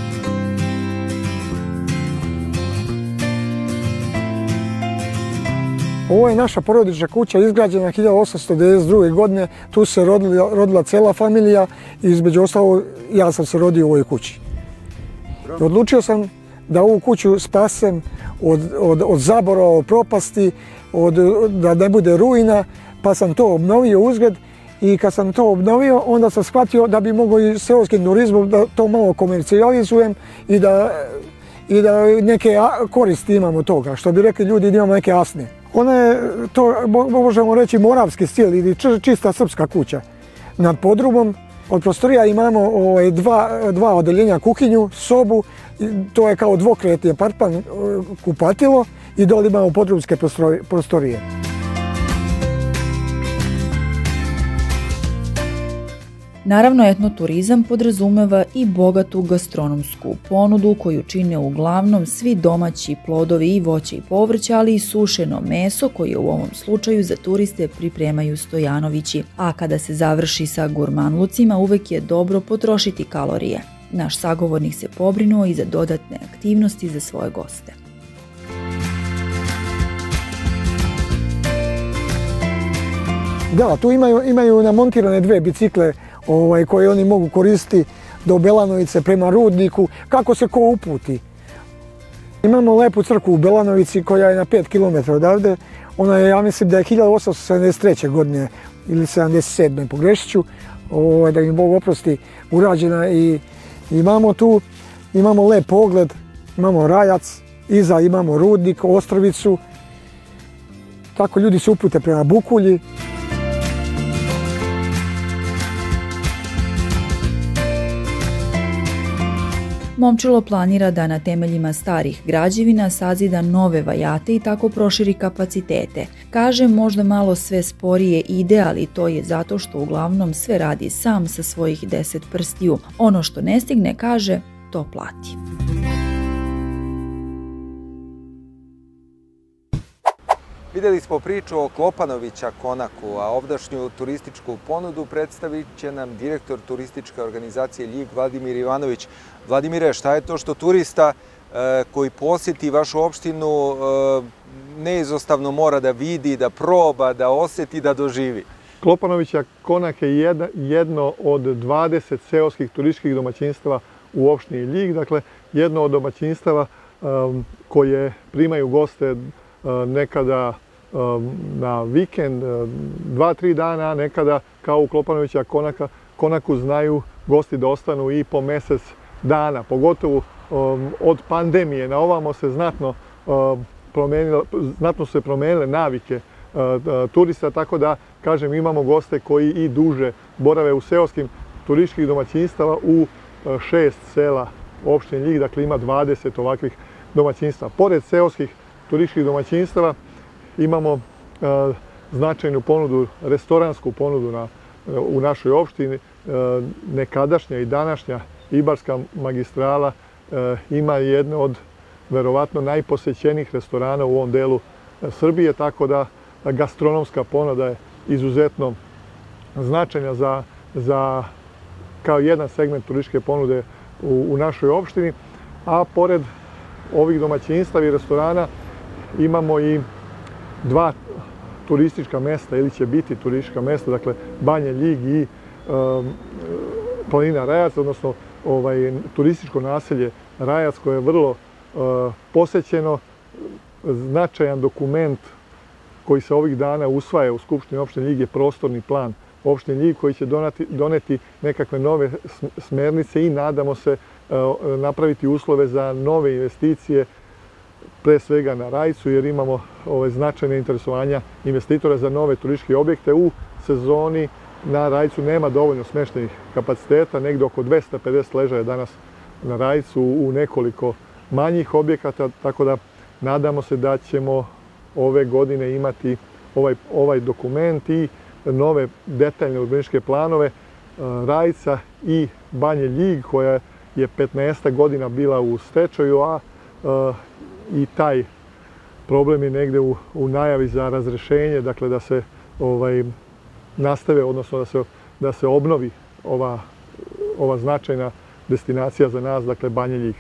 Ovo je naša porodična kuća izgrađena 1892. godine. Tu se rodila cela familija i između ostalo ja sam se rodio u ovoj kući. Odlučio sam da ovu kuću spasem od zabora, od propasti, da ne bude ruina, pa sam to obnovio uzgled i kad sam to obnovio onda sam shvatio da bi mogao i seoskim turizmom da to malo komercijalizujem i da neke koristi imamo od toga, što bi rekli ljudi da imamo neke asne. Ona je, to možemo reći, moravski stil ili čista srpska kuća. Nad podrumom od prostorija imamo dva odeljenja, kuhinju, sobu, to je kao dvokretni apartman, kupatilo i dole imamo podrumske prostorije. Naravno, etnoturizam podrazumeva i bogatu gastronomsku ponudu koju čine uglavnom svi domaći plodovi i voće i povrće, ali i sušeno meso koje u ovom slučaju za turiste pripremaju Stojanovići. A kada se završi sa gurmanlucima, uvek je dobro potrošiti kalorije. Naš sagovornik se pobrinuo i za dodatne aktivnosti za svoje goste. Da, tu imaju namontirane dve bicikle koje oni mogu koristiti do Belanovice prema Rudniku, kako se ko uputi. Imamo lepu crkvu u Belanovici koja je na 5 km odavde. Ona je, ja mislim da je 1873. godine ili 77. pogrešit ću, da mi Bog oprosti, urađena i imamo lep pogled, imamo Rajac, iza imamo Rudnik, Ostrovicu. Tako ljudi se upute prema Bukulji. Momčilo planira da na temeljima starih građevina sazida nove vajate i tako proširi kapacitete. Kaže, možda malo sve sporije ide, ali to je zato što uglavnom sve radi sam sa svojih 10 prstiju. Ono što ne stigne, kaže, to plati. Vidjeli smo priču o Klopanovića konaku, a ovdašnju turističku ponudu predstavit će nam direktor turističke organizacije Ljig Vladimir Ivanović. Vladimire, šta je to što turista koji posjeti vašu opštinu neizostavno mora da vidi, da proba, da osjeti, da doživi? Klopanovića konak je jedno od 20 seoskih turističkih domaćinstava u opštini Ljig, dakle jedno od domaćinstava koje primaju goste nekada na vikend, 2-3 dana, nekada kao u Klopanovića konaku znaju gosti da ostanu i po mjesec dana. Pogotovo od pandemije na ovamo se znatno su se promijenile navike turista, tako da, kažem, imamo goste koji i duže borave u seoskim turističkih domaćinstava u 6 sela opštine Ljig, dakle ima 20 ovakvih domaćinstava. Pored seoskih turističkih domaćinstava imamo značajnu ponudu, restoransku ponudu u našoj opštini. Nekadašnja i današnja Ibarska magistrala ima jedno od verovatno najposećenijih restorana u ovom delu Srbije, tako da gastronomska ponuda je izuzetno značajna kao jedan segment turističke ponude u našoj opštini. A pored ovih domaćinstava i restorana imamo i dva turistička mesta, ili će biti turistička mesta, dakle Banja Ljig i planina Rajac, odnosno turističko naselje Rajac koje je vrlo posećeno. Značajan dokument koji se ovih dana usvaja u Skupštini opštine Ljig je prostorni plan opštine Ljig koji će doneti nekakve nove smernice i nadamo se napraviti uslove za nove investicije, pre svega na Rajcu, jer imamo značajne interesovanja investitora za nove turističke objekte. U sezoni na Rajcu nema dovoljno smeštenih kapaciteta, negdje oko 250 ležaja danas na Rajcu u nekoliko manjih objekata, tako da nadamo se da ćemo ove godine imati ovaj dokument i nove detaljne urbanističke planove Rajca i Banje Ljig koja je 15 godina bila u stečaju, a i taj problem je negde u najavi za razrešenje, dakle da se nastave, odnosno da se obnovi ova značajna destinacija za nas, dakle Banja Ljig.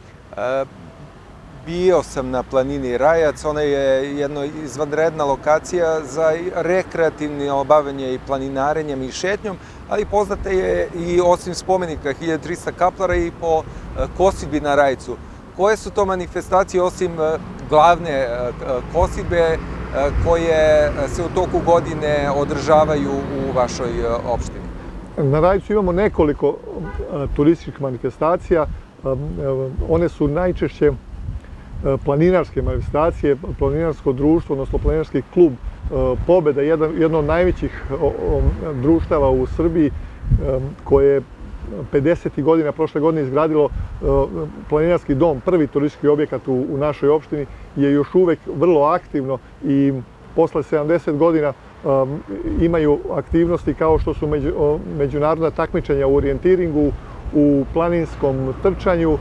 Bio sam na planini Rajac, ona je jedna izvanredna lokacija za rekreativno bavljenje i planinarenjem i šetnjom, ali poznata je i osim spomenika 1300 kaplara i po kosidbi na Rajcu. Koje su to manifestacije osim glavne kosidbe koje se u toku godine održavaju u vašoj opštini? Na Rajcu imamo nekoliko turističkih manifestacija. One su najčešće planinarske manifestacije, planinarsko društvo, odnosno planinarski klub Pobeda, jedno od najvećih društava u Srbiji koje je 50. godina prošle godine izgradilo planinarski dom, prvi turistički objekat u našoj opštini, je još uvek vrlo aktivno i posle 70 godina imaju aktivnosti kao što su međunarodna takmičenja u orijentiringu, u planinskom trčanju,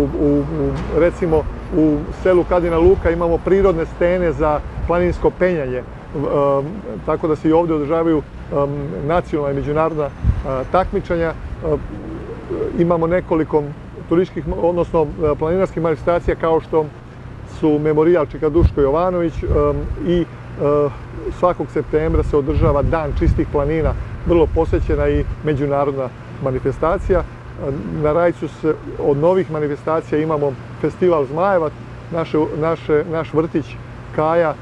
recimo u selu Kadina Luka imamo prirodne stene za planinsko penjanje, tako da se i ovde održavaju nacionalna i međunarodna takmičenja. Imamo nekoliko turističkih, odnosno planinarskih manifestacija kao što su Memorijal Čika Duško Jovanović i svakog septembra se održava Dan čistih planina, vrlo posvećena i međunarodna manifestacija. Na Rajcu od novih manifestacija imamo Festival Zmajevac, naš vrtić Kaja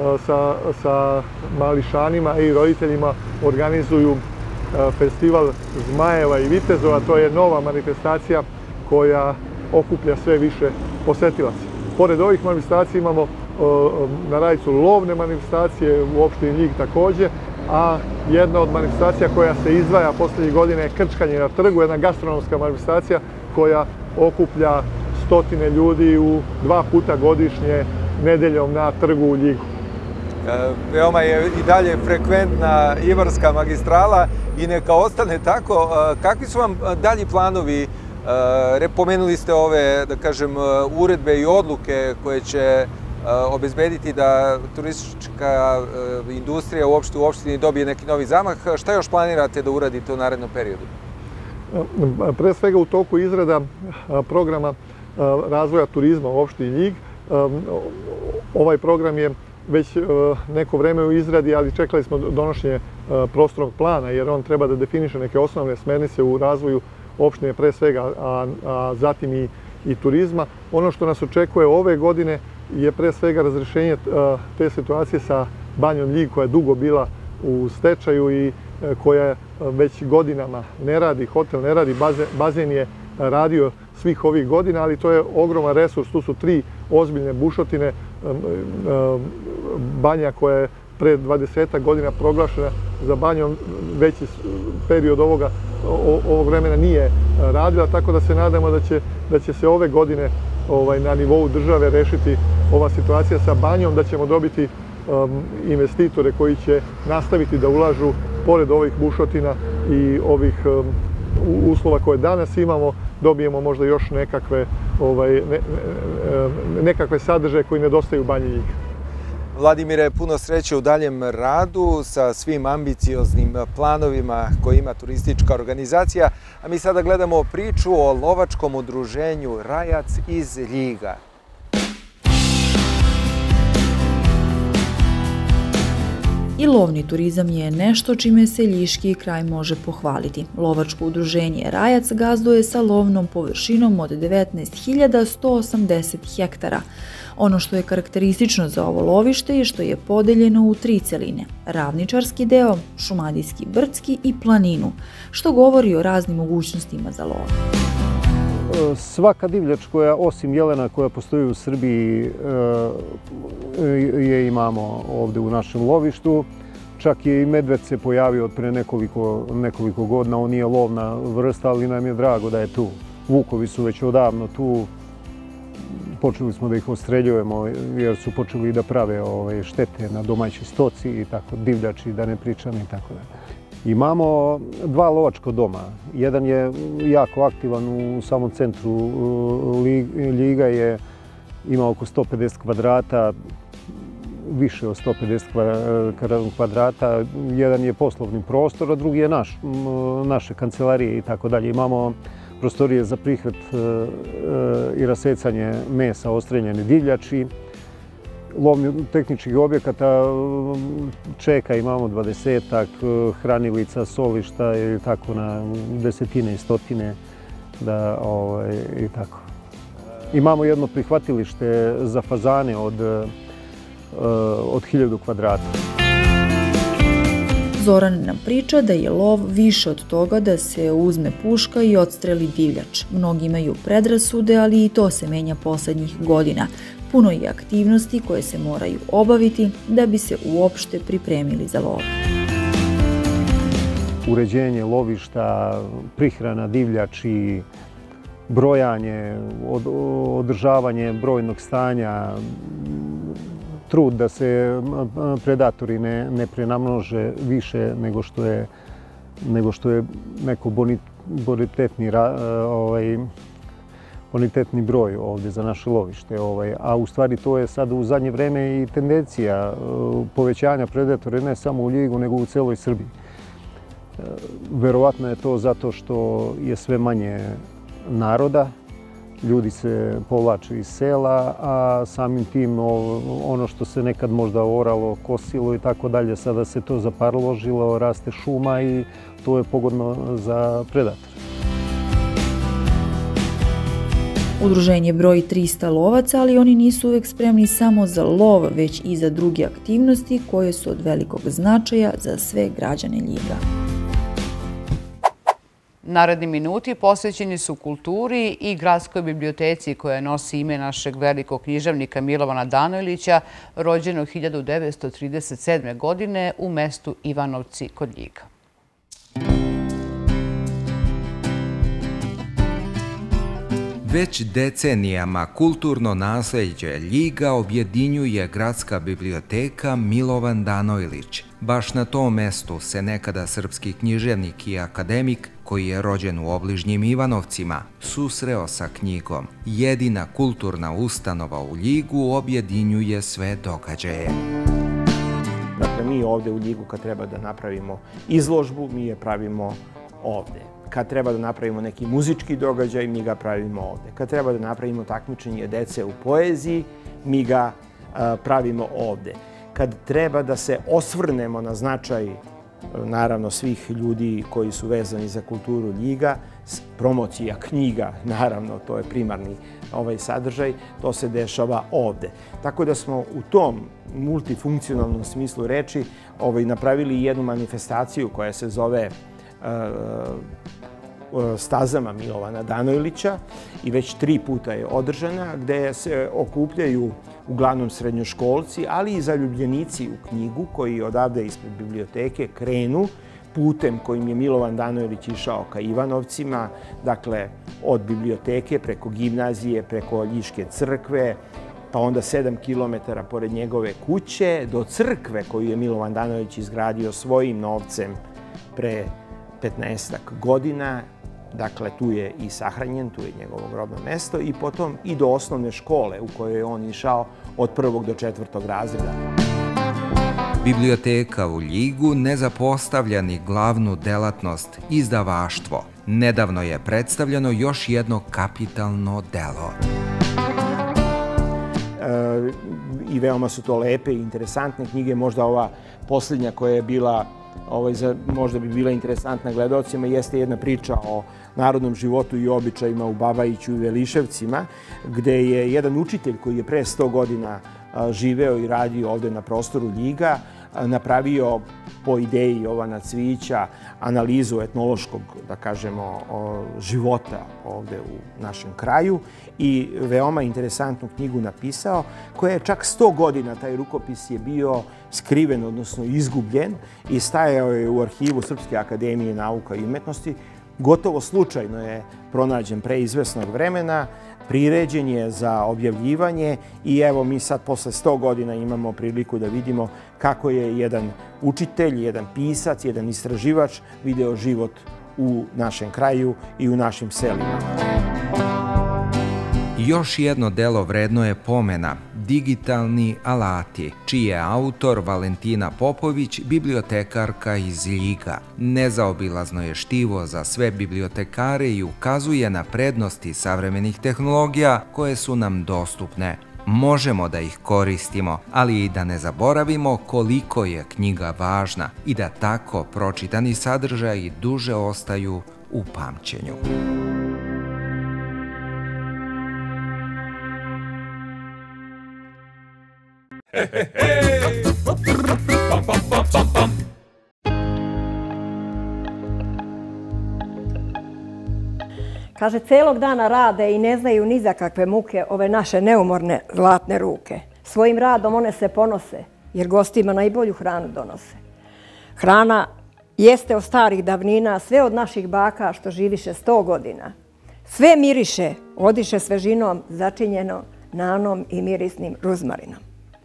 sa mališanima i roditeljima organizuju Festival Zmajeva i Vitezova. To je nova manifestacija koja okuplja sve više posetilaca. Pored ovih manifestacija imamo na Rajcu lovne manifestacije, u opštini Ljig takođe, a jedna od manifestacija koja se izdvaja poslednjih godina je Krčkanje na trgu, jedna gastronomska manifestacija koja okuplja stotine ljudi 2 puta godišnje nedeljom na trgu u Ljigu. Veoma je i dalje frekventna Ibarska magistrala i neka ostane tako. Kakvi su vam dalji planovi? Pomenuli ste ove, da kažem, uredbe i odluke koje će obezbediti da turistička industrija u opštini dobije neki novi zamah. Šta još planirate da uradite u narednom periodu? Pre svega u toku izrada programa razvoja turizma u opštini Ljig. Ovaj program je već neko vreme u izradi, ali čekali smo donošenje prostornog plana, jer on treba da definiše neke osnovne smernice u razvoju opštine pre svega, a zatim i turizma. Ono što nas očekuje ove godine je pre svega razrešenje te situacije sa Banjom Ljig, koja je dugo bila u stečaju i koja već godinama ne radi, hotel ne radi, bazen je radio svih ovih godina, ali to je ogroman resurs. Tu su 3 ozbiljne bušotine. Banja koja je pre 20 godina proglašena za banjom, veći period ovog vremena nije radila, tako da se nadamo da će se ove godine na nivou države rešiti ova situacija sa banjom, da ćemo dobiti investitore koji će nastaviti da ulažu pored ovih bušotina i ovih uslova koje danas imamo, dobijemo možda još nekakve sadržaje koji nedostaju Banji Ljig. Vladimire, puno sreće u daljem radu sa svim ambicioznim planovima koje ima turistička organizacija. A mi sada gledamo priču o lovačkom udruženju Rajac iz Ljiga. I lovni turizam je nešto čime se ljiški kraj može pohvaliti. Lovačko udruženje Rajac gazduje sa lovnom površinom od 19.180 hektara. Ono što je karakteristično za ovo lovište je što je podeljeno u 3 celine. Ravničarski deo, šumadijski brdski i planinu, što govori o raznim mogućnostima za lov. Svaka divljač koja, osim jelena koja postoji u Srbiji, je imamo ovde u našem lovištu. Čak je i medved se pojavio od pre nekoliko godina. On nije lovna vrsta, ali nam je drago da je tu. Vukovi su već odavno tu. Počeli smo da ih ostreljujemo jer su počeli da prave štete na domaćoj stoci i tako, divljači, da ne pričam i tako da. Imamo 2 lovačka doma. Jedan je jako aktivan u samom centru Ljiga, ima oko 150 kvadrata, više od 150 kvadrata. Jedan je poslovni prostor, a drugi je naše kancelarije i tako dalje. Imamo prostorije za prihvat i rasecanje mesa ostreljene divljači. Lovno-tehničkih objekata čeka imamo 20-ak, hranilica, solišta i tako na desetine i stotine. I tako. Imamo jedno prihvatilište za fazane od 1000 kvadrata. Zoran nam priča da je lov više od toga da se uzme puška i odstreli divljač. Mnogi imaju predrasude, ali i to se menja poslednjih godina. Puno je aktivnosti koje se moraju obaviti da bi se uopšte pripremili za lov. Uređenje lovišta, prihrana divljači, brojanje, održavanje brojnog stanja, trud da se predatori ne prenamnože više nego što je neko bonitetni broj ovdje za naše lovište. A u stvari to je sad u zadnje vreme i tendencija povećanja predatora ne samo u Ljigu nego u celoj Srbiji. Verovatno je to zato što je sve manje naroda, ljudi se povlače iz sela, a samim tim ono što se nekad možda oralo, kosilo i tako dalje, sada se to zaparložilo, raste šuma i to je pogodno za predatore. Udruženje broji 300 lovaca, ali oni nisu uvek spremni samo za lov, već i za druge aktivnosti koje su od velikog značaja za sve građane Ljiga. Naredni minuti posvećeni su kulturi i gradskoj biblioteci koja nosi ime našeg velikog književnika Milovana Danojlića, rođenog 1937. godine u mestu Ivanovci kod Ljiga. Već decenijama kulturno nasleđe Ljiga objedinjuje gradska biblioteka Milovan Danojlić. Baš na tom mestu se nekada srpski književnik i akademik, koji je rođen u obližnjim Ivanovcima, susreo sa knjigom. Jedina kulturna ustanova u Ljigu objedinjuje sve događaje. Dakle, mi ovdje u Ljigu kad treba da napravimo izložbu, mi je pravimo ovdje. Kad treba da napravimo neki muzički događaj, mi ga pravimo ovdje. Kad treba da napravimo takmičenje dece u poeziji, mi ga pravimo ovdje. Kad treba da se osvrnemo na značaj, naravno, svih ljudi koji su vezani za kulturu Ljiga, promocija knjiga, naravno, to je primarni sadržaj, to se dešava ovdje. Tako da smo u tom multifunkcionalnom smislu reči napravili jednu manifestaciju koja se zove Stazama Milovana Danojlića i već 3 puta je održana, gde se okupljaju uglavnom srednjoškolci, ali i zaljubljenici u knjigu koji odavde ispred biblioteke krenu putem kojim je Milovan Danojlić išao ka Ivanovcima, dakle od biblioteke preko gimnazije, preko Ljiške crkve, pa onda 7 kilometara pored njegove kuće do crkve koju je Milovan Danojlić izgradio svojim novcem pre 15 godina. Dakle, tu je i sahranjen, tu je njegovo grobno mesto i potom i do osnovne škole u kojoj je on išao od 1. do 4. razreda. Biblioteka u Ljigu ne zapostavlja ni glavnu delatnost, izdavaštvo. Nedavno je predstavljeno još jedno kapitalno delo. I veoma su to lepe i interesantne knjige, možda ova posljednja koja je bila možda bi bila interesantna gledalcima, jeste jedna priča o narodnom životu i običajima u Babajiću i Veliševcima, gde je jedan učitelj koji je pre 100 godina živeo i radio ovdje na prostoru Ljiga, napravio po ideji Jovana Cvijića analizu etnološkog, da kažemo, života ovdje u našem kraju i veoma interesantnu knjigu napisao, koja je čak 100 godina, taj rukopis je bio skriven, odnosno izgubljen i stajao je u arhivu Srpske akademije nauka i umetnosti. gotovo slučajno je pronađen pre izvesnog vremena, priređen je za objavljivanje i evo mi sad posle 100 godina imamo priliku da vidimo kako je jedan učitelj, jedan pisac, jedan istraživač video život u našem kraju i u našim selima. Još jedno delo vredno je pomena, Digitalni alati, čiji je autor Valentina Popović, bibliotekarka iz Ljiga. Nezaobilazno je štivo za sve bibliotekare i ukazuje na prednosti savremenih tehnologija koje su nam dostupne. Možemo da ih koristimo, ali i da ne zaboravimo koliko je knjiga važna i da tako pročitani sadržaji duže ostaju u pamćenju. Kaže, celog dana rade i ne znaju ni za kakve muke ove naše neumorne zlatne ruke. Svojim radom one se ponose, jer gostima najbolju hranu donose. Hrana jeste od starih davnina, sve od naših baka što živiše 100 godina. Sve miriše, odiše svežinom, začinjeno nanom i mirisnim ruzmarinom.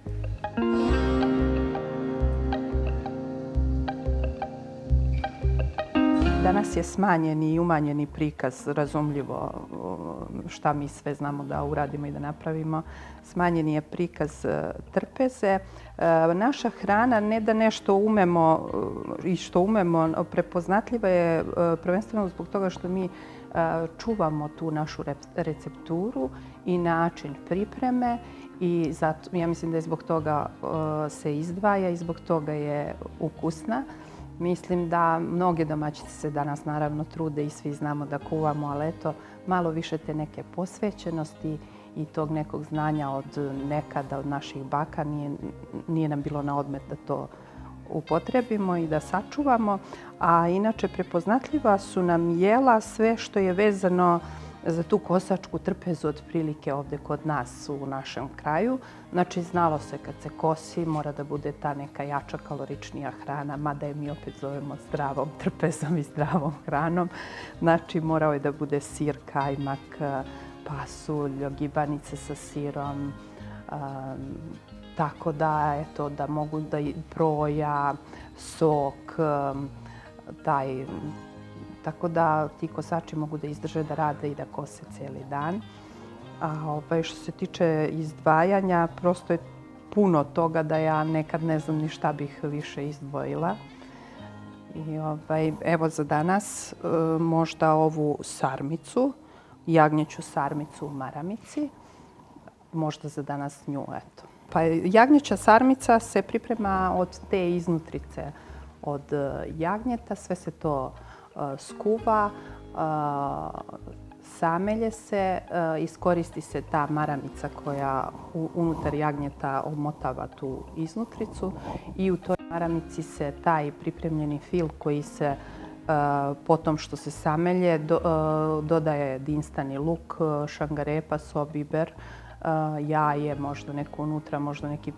Danas je smanjeni i umanjeni prikaz, razumljivo šta mi sve znamo da uradimo i da napravimo. Smanjeni je prikaz trpeze. Naša hrana, ne da nešto umemo i što umemo, prepoznatljiva je prvenstveno zbog toga što mi čuvamo tu našu recepturu i način pripreme i zato, ja mislim da je zbog toga se izdvaja i zbog toga je ukusna. Mislim da mnoge domaćice se danas naravno trude i svi znamo da kuvamo, ali eto, malo više te neke posvećenosti i tog nekog znanja od nekada, od naših baka, nije nam bilo na odmet da to upotrebimo i da sačuvamo. A inače, prepoznatljiva su nam jela sve što je vezano za tu kosačku trpezu otprilike ovde kod nas u našem kraju. Znači, znalo se kad se kosi mora da bude ta neka jača kaloričnija hrana, mada je mi opet zovemo zdravom trpezom i zdravom hranom. Znači, morao je da bude sir, kajmak, pasulj, gibanice sa sirom, tako da, eto, da mogu da proja, sok, tako da ti kosači mogu da izdrže da rade i da kose cijeli dan. A što se tiče izdvajanja, prosto je puno toga da ja nekad ne znam ni šta bih više izdvojila. I evo za danas možda ovu sarmicu, jagnjeću sarmicu u maramici. Možda za danas nju, eto. Pa jagnjeća sarmica se priprema od te iznutrice od jagnjeta, sve se to skuva, samelje se, iskoristi se ta maramica koja unutar jagnjeta omotava tu iznutricu i u toj maramici se taj pripremljeni fil koji se potom što se samelje dodaje dinstani luk, šangarepa, biber, jaje, možda neko unutra, možda neki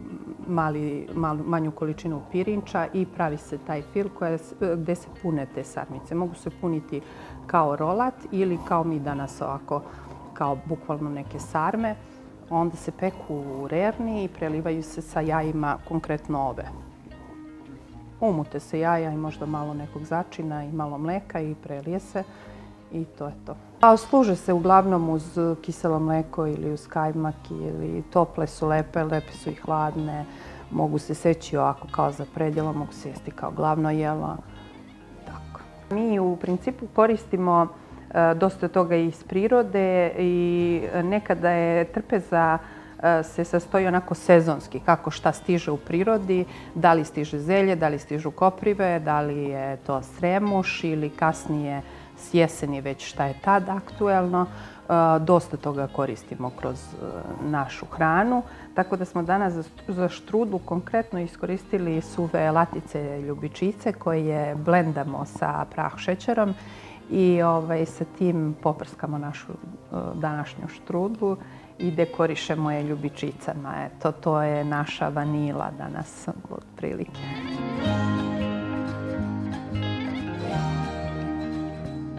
manju količinu pirinča i pravi se taj fil gde se pune te sarmice. Mogu se puniti kao rolat ili kao mi danas ovako, kao bukvalno neke sarme. Onda se peku u rerni i prelivaju se sa jajima, konkretno ove. Umute se jaja i možda malo nekog začina i malo mleka i prelije se i to je to. Služe se uglavnom uz kiselo mleko ili uz kajmak ili tople su lepe, lepe su i hladne. Mogu se seći ovako kao za predjelo, mogu se jesti kao glavno jelo. Tako. Mi u principu koristimo dosta toga iz prirode i nekada je trpeza se sastoji onako sezonski, kako šta stiže u prirodi, da li stiže zelje, da li stižu koprive, da li je to sremuš ili kasnije s jeseni već šta je tad aktuelno. Dosta toga koristimo kroz našu hranu. Tako da smo danas za štrudlu konkretno iskoristili suve latice ljubičice koje blendamo sa prah šećerom i sa tim poprskamo našu današnju štrudlu i dekorišemo je ljubičicama. Eto, to je naša vanila danas otprilike.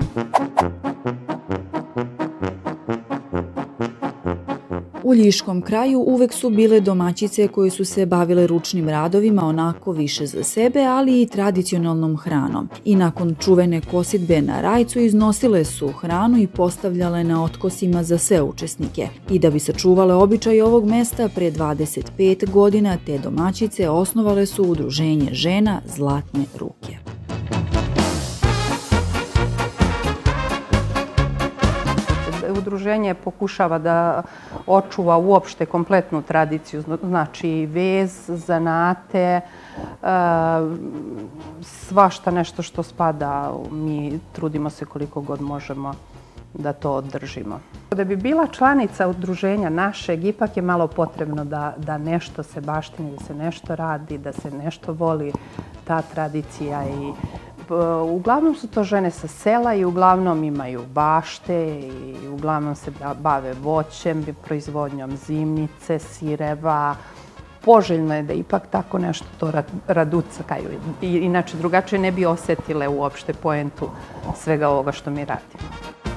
U Ljiškom kraju uvek su bile domaćice koje su se bavile ručnim radovima onako više za sebe, ali i tradicionalnom hranom. I nakon čuvene kosidbe na Rajcu iznosile su hranu i postavljale na otkosima za sve učesnike. I da bi sačuvale običaj ovog mesta, pre 25 godina te domaćice osnovale su udruženje žena Zlatne ruke. Udruženje pokušava da očuva uopšte kompletnu tradiciju, znači vez, zanate, svašta nešto što spada, mi trudimo se koliko god možemo da to održimo. Da bi bila članica udruženja našeg, ipak je malo potrebno da nešto se baštini, da se nešto radi, da se nešto voli ta tradicija i uglavnom su to žene sa sela i uglavnom imaju bašte i uglavnom se bave voćem, proizvodnjom zimnice, sireva. Poželjno je da ipak tako nešto to raduckaju. Inače, drugačije ne bi osetile uopšte poentu svega ovoga što mi radimo.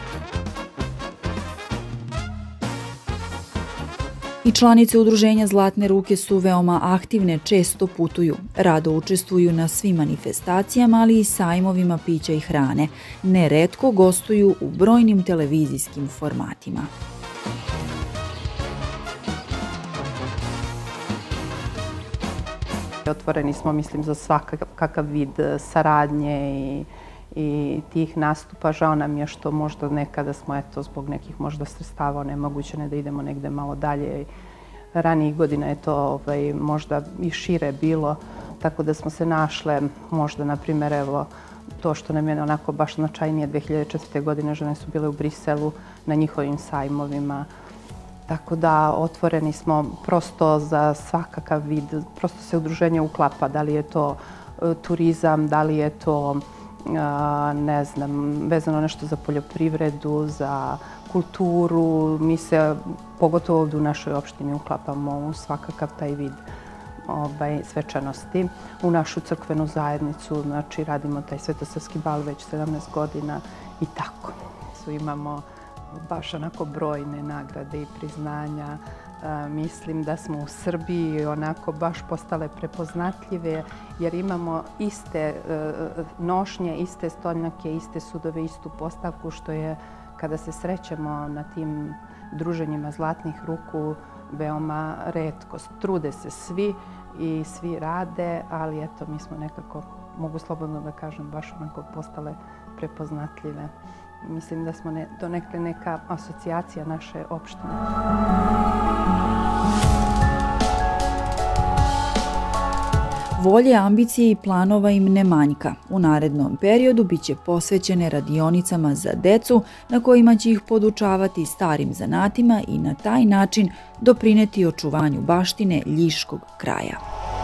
I članice udruženja Zlatne ruke su veoma aktivne, često putuju. Rado učestvuju na svim manifestacijama, ali i sajmovima pića i hrane. Neretko gostuju u brojnim televizijskim formatima. Otvoreni smo, mislim, za svakakav vid saradnje i tih nastupa. Žao nam je što možda nekada smo, zbog nekih možda sredstava onemogućene da idemo negde malo dalje. Ranijih godina je to možda i šire bilo, tako da smo se našle, možda, na primjer, evo, to što nam je onako baš značajnije 2004. godine, žene su bile u Briselu na njihovim sajmovima. Tako da otvoreni smo prosto za svakakav vid, prosto se udruženje uklapa, da li je to turizam, da li je to, ne znam, vezano nešto za poljoprivredu, za kulturu. Mi se, pogotovo ovdje u našoj opštini, uklapamo u svakakav taj vid svečanosti. U našu crkvenu zajednicu, znači, radimo taj svetosavski bal već 17 godina i tako. Imamo baš onako brojne nagrade i priznanja. Mislim da smo u Srbiji onako baš postale prepoznatljive jer imamo iste nošnje, iste stolnjake, iste sudove, istu postavku, što je kada se srećemo na tim druženjima Zlatnih ruku veoma retkost. Trude se svi i svi rade, ali eto, mi smo nekako, mogu slobodno da kažem, baš onako postale prepoznatljive. Mislim da smo donekle neka asocijacija naše opštine. Volje, ambicije i planova im ne manjka. U narednom periodu biće posvećene radionicama za decu na kojima će ih podučavati starim zanatima i na taj način doprineti očuvanju baštine Ljiškog kraja.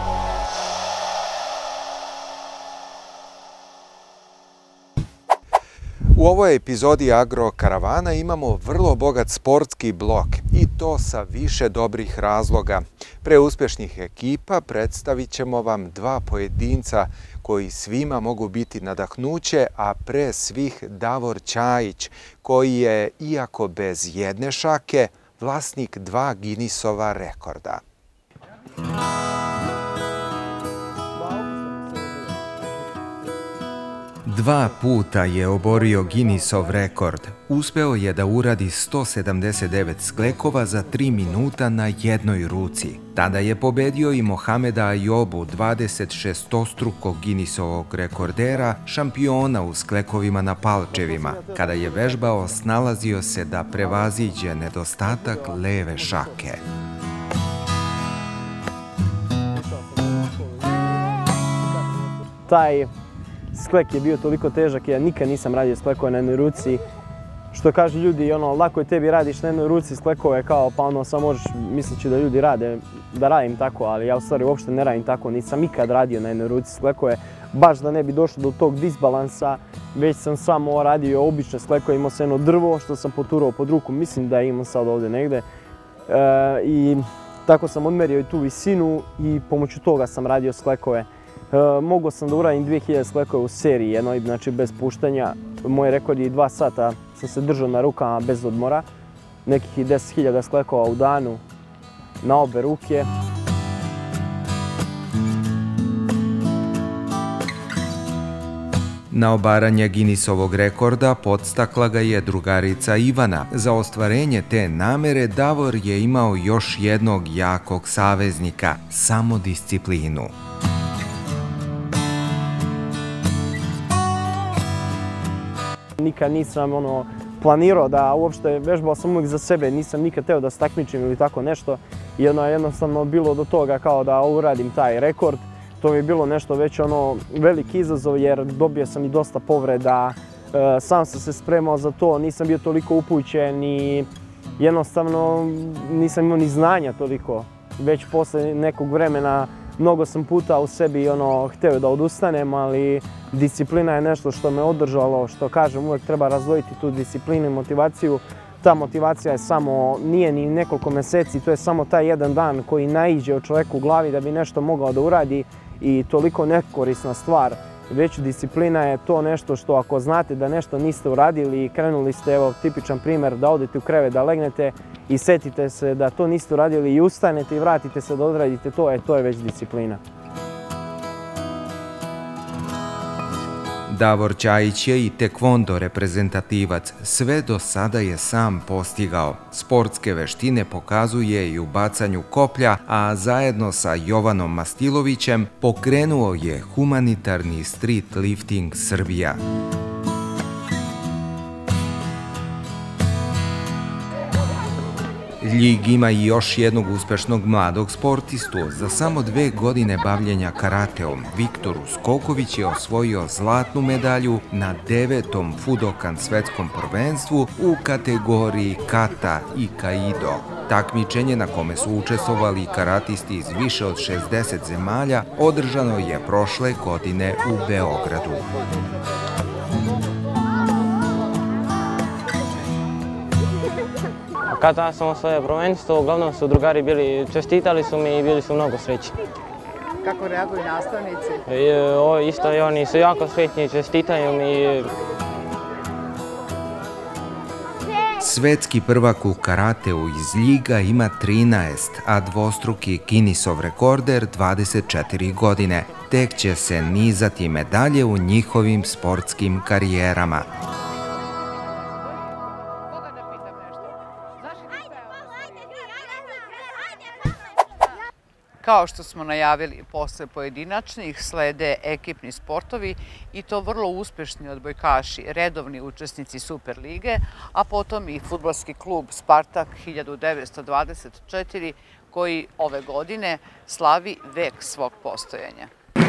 U ovoj epizodi Agrokaravana imamo vrlo bogat sportski blok i to sa više dobrih razloga. Pre uspješnih ekipa predstavit ćemo vam dva pojedinca koji svima mogu biti nadahnuće, a pre svih Davor Ćajić, koji je, iako bez jedne šake, vlasnik 2 Guinnessova rekorda. 2 puta je oborio Guinnessov rekord. Uspeo je da uradi 179 sklekova za 3 minuta na jednoj ruci. Tada je pobedio i Mohameda Ajobu, 26-strukog Guinnessovog rekordera, šampiona u sklekovima na palčevima. Kada je vežbao, snalazio se da prevaziđe nedostatak leve šake. Taj sklek je bio toliko težak, ja nikad nisam radio sklekove na jednoj ruci. Što kažu ljudi, lako je tebi radiš na jednoj ruci sklekove, kao pa samo možeš misleći da ljudi rade, da radim tako, ali ja u stvari uopšte ne radim tako, nisam ikad radio na jednoj ruci sklekove, baš da ne bi došlo do tog disbalansa, već sam samo radio obične sklekove, imao sam jedno drvo što sam poturao pod ruku, mislim da imam sad ovdje negde. I tako sam odmerio i tu visinu i pomoću toga sam radio sklekove. Mogao sam da uradim 2000 sklekova u seriji jednoj, znači bez puštanja. Moj rekord je 2 sata, sam se držao na rukama bez odmora. Nekih 10.000 sklekova u danu na obe ruke. Na obaranje Guinnessovog rekorda podstakla ga je drugarica Ivana. Za ostvarenje te namere Davor je imao još jednog jakog saveznika, samodisciplinu. Nikad nisam planirao da uopšte vežbao sam uvijek za sebe, nisam nikad teo da se takmičim ili tako nešto. Jednostavno bilo do toga kao da uradim taj rekord. To mi je bilo nešto već veliki izazov jer dobio sam i dosta povreda, sam sam se spremao za to, nisam bio toliko upućen i jednostavno nisam imao ni znanja toliko. Već posle nekog vremena mnogo sam puta u sebi hteo da odustanem, ali disciplina je nešto što me održalo, što kažem, uvek treba razdvojiti tu disciplinu i motivaciju. Ta motivacija je nije ni nekoliko meseci, to je samo taj jedan dan koji naiđe u čoveku u glavi da bi nešto mogao da uradi i toliko nekorisna stvar. Već disciplina je to nešto što ako znate da nešto niste uradili i krenuli ste, evo tipičan primjer, da odete u krevet, da legnete i setite se da to niste uradili i ustanete i vratite se da odradite to je već disciplina. Davor Ćajić je i tekvondo reprezentativac, sve do sada je sam postigao. Sportske veštine pokazuje i u bacanju koplja, a zajedno sa Jovanom Mastilovićem pokrenuo je humanitarni street lifting Srbija. Ljig ima i još jednog uspešnog mladog sportistu. Za samo 2 godine bavljenja karateom, Viktor Uskoković je osvojio zlatnu medalju na 9. Fudokan svetskom prvenstvu u kategoriji kata i kaido. Takmičenje na kome su učestvovali karatisti iz više od 60 zemalja održano je prošle godine u Beogradu. Kada sam osvojio prvenstvo, uglavnom su drugari bili, čestitali su mi i bili su mnogo srećni. Kako reaguju nastavnici? Isto i oni su jako srećni, čestitaju mi. Svetski prvak u karateu iz Ljiga ima 13, a dvostruki Guinnessov rekorder 24 godine. Tek će se nizati medalje u njihovim sportskim karijerama. Kao što smo najavili, posle pojedinačnih slede ekipni sportovi i to vrlo uspešni odbojkaši, redovni učesnici Superlige, a potom i fudbalski klub Spartak 1924 koji ove godine slavi vek svog postojanja.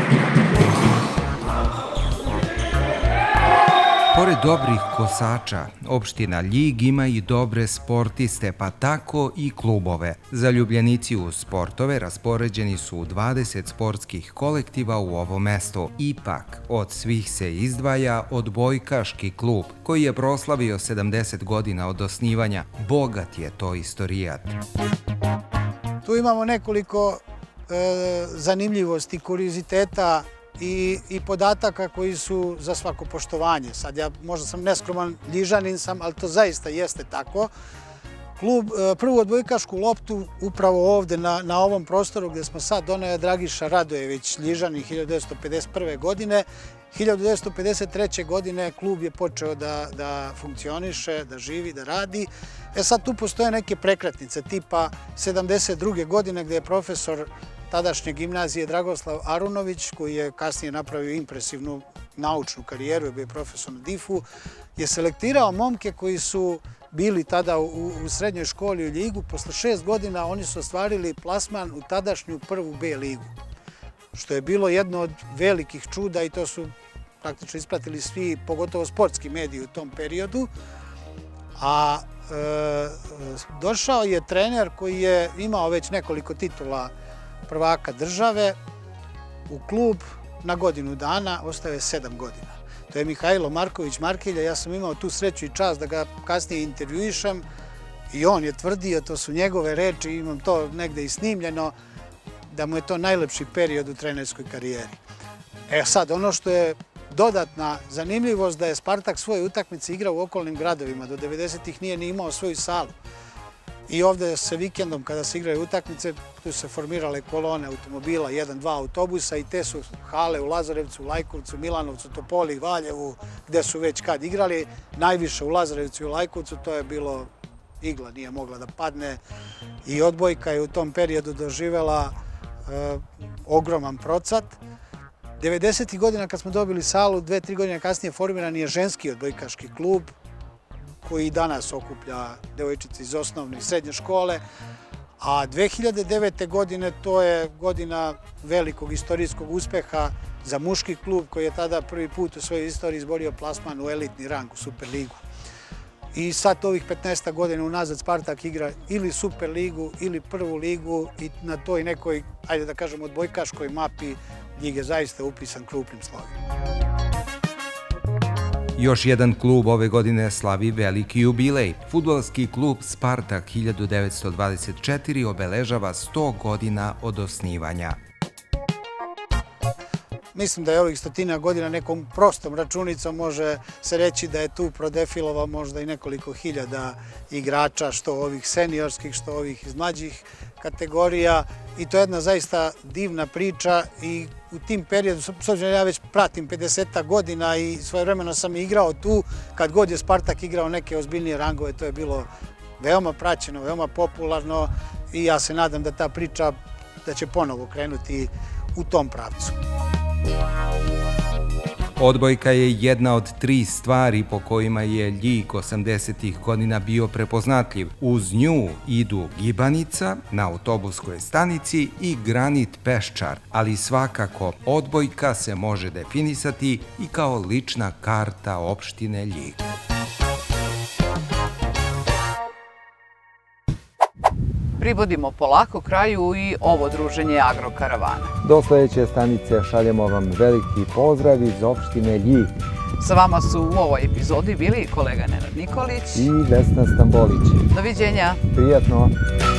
Pored dobrih kosača, opština Ljig ima i dobre sportiste, pa tako i klubove. Zaljubljenici u sportove raspoređeni su u 20 sportskih kolektiva u ovom mestu. Ipak, od svih se izdvaja odbojkaški klub, koji je proslavio 70 godina od osnivanja. Bogat je to istorijat. Tu imamo nekoliko zanimljivosti, kurioziteta i podataka koji su za svako poštovanje. Sad ja možda sam neskroman, Ljižanin sam, ali to zaista jeste tako. Prvu odbojkašku loptu upravo ovde na ovom prostoru gde smo sad doneo je Dragiša Radojević, Ljižanin 1951. godine. 1953. godine klub je počeo da funkcioniše, da živi, da radi. Sad tu postoje neke prekretnice tipa 72. godine gde je profesor tadašnje gimnazije Dragoslav Arunović, koji je kasnije napravio impresivnu naučnu karijeru, bio je profesor na DIF-u, je selektirao momke koji su bili tada u srednjoj školi u Ljigu. Posle 6 godina oni su ostvarili plasman u tadašnju prvu B ligu, što je bilo jedno od velikih čuda i to su praktično ispratili svi, pogotovo sportski mediji u tom periodu. A došao je trener koji je imao već nekoliko titula prvaka države u klub na godinu dana, ostao je 7 godina. To je Mihajlo Marković Markelja. Ja sam imao tu sreću i čast da ga kasnije intervjuišem i on je tvrdio, to su njegove reči, imam to negde i snimljeno, da mu je to najlepši period u trenerskoj karijeri. Sad, ono što je dodatna zanimljivost da je Spartak svoje utakmice igrao u okolnim gradovima. Do 90-ih nije ni imao svoju salu. I ovde se vikendom kada se igraju utakmice, tu se formirale kolone automobila, 1-2 autobusa i te su hale u Lazarevcu, Lajkovcu, Milanovcu, Topoli, Valjevu, gde su već kad igrali. Najviše u Lazarevcu i Lajkovcu, to je bilo igla, nije mogla da padne. I odbojka je u tom periodu doživela ogroman procvat. 90. godina kad smo dobili salu, 2-3 godine kasnije formiran je ženski odbojkaški klub koji i danas okuplja devojčice iz osnovne i srednje škole. A 2009. godine to je godina velikog istorijskog uspeha za muški klub koji je tada prvi put u svojoj istoriji izborio plasman u elitni rang u Superligu. I sad ovih 15 godina unazad Spartak igra ili Superligu ili prvu ligu i na toj nekoj, ajde da kažem, odbojkaškoj mapi Ljig je zaista upisan krupnim slovima. Još jedan klub ove godine slavi veliki jubilej. Fudbalski klub Spartak 1924 obeležava 100 godina od osnivanja. Mislim da je ovih 100 godina nekom prostom računicom može se reći da je tu prodefilovao možda i nekoliko hiljada igrača, što ovih seniorskih, što ovih iz mlađih kategorija. I to je jedna zaista divna priča i u tim periodu, s obzirom ja već pratim 50 godina i svojevremeno sam igrao tu, kad god je Spartak igrao neke ozbiljnije rangove, to je bilo veoma praćeno, veoma popularno i ja se nadam da ta priča da će ponovo krenuti u tom pravcu. Odbojka je jedna od 3 stvari po kojima je Ljig 80-ih godina bio prepoznatljiv. Uz nju idu gibanica na autobuskoj stanici i granit Peščar, ali svakako odbojka se može definisati i kao lična karta opštine Ljig. Privodimo polako kraju i ovo druženje Agrokaravana. Do sledeće stanice šaljemo vam veliki pozdrav iz opštine Ljig. Sa vama su u ovoj epizodi bili kolega Nenad Nikolić i Vesna Stambolić. Doviđenja. Prijatno.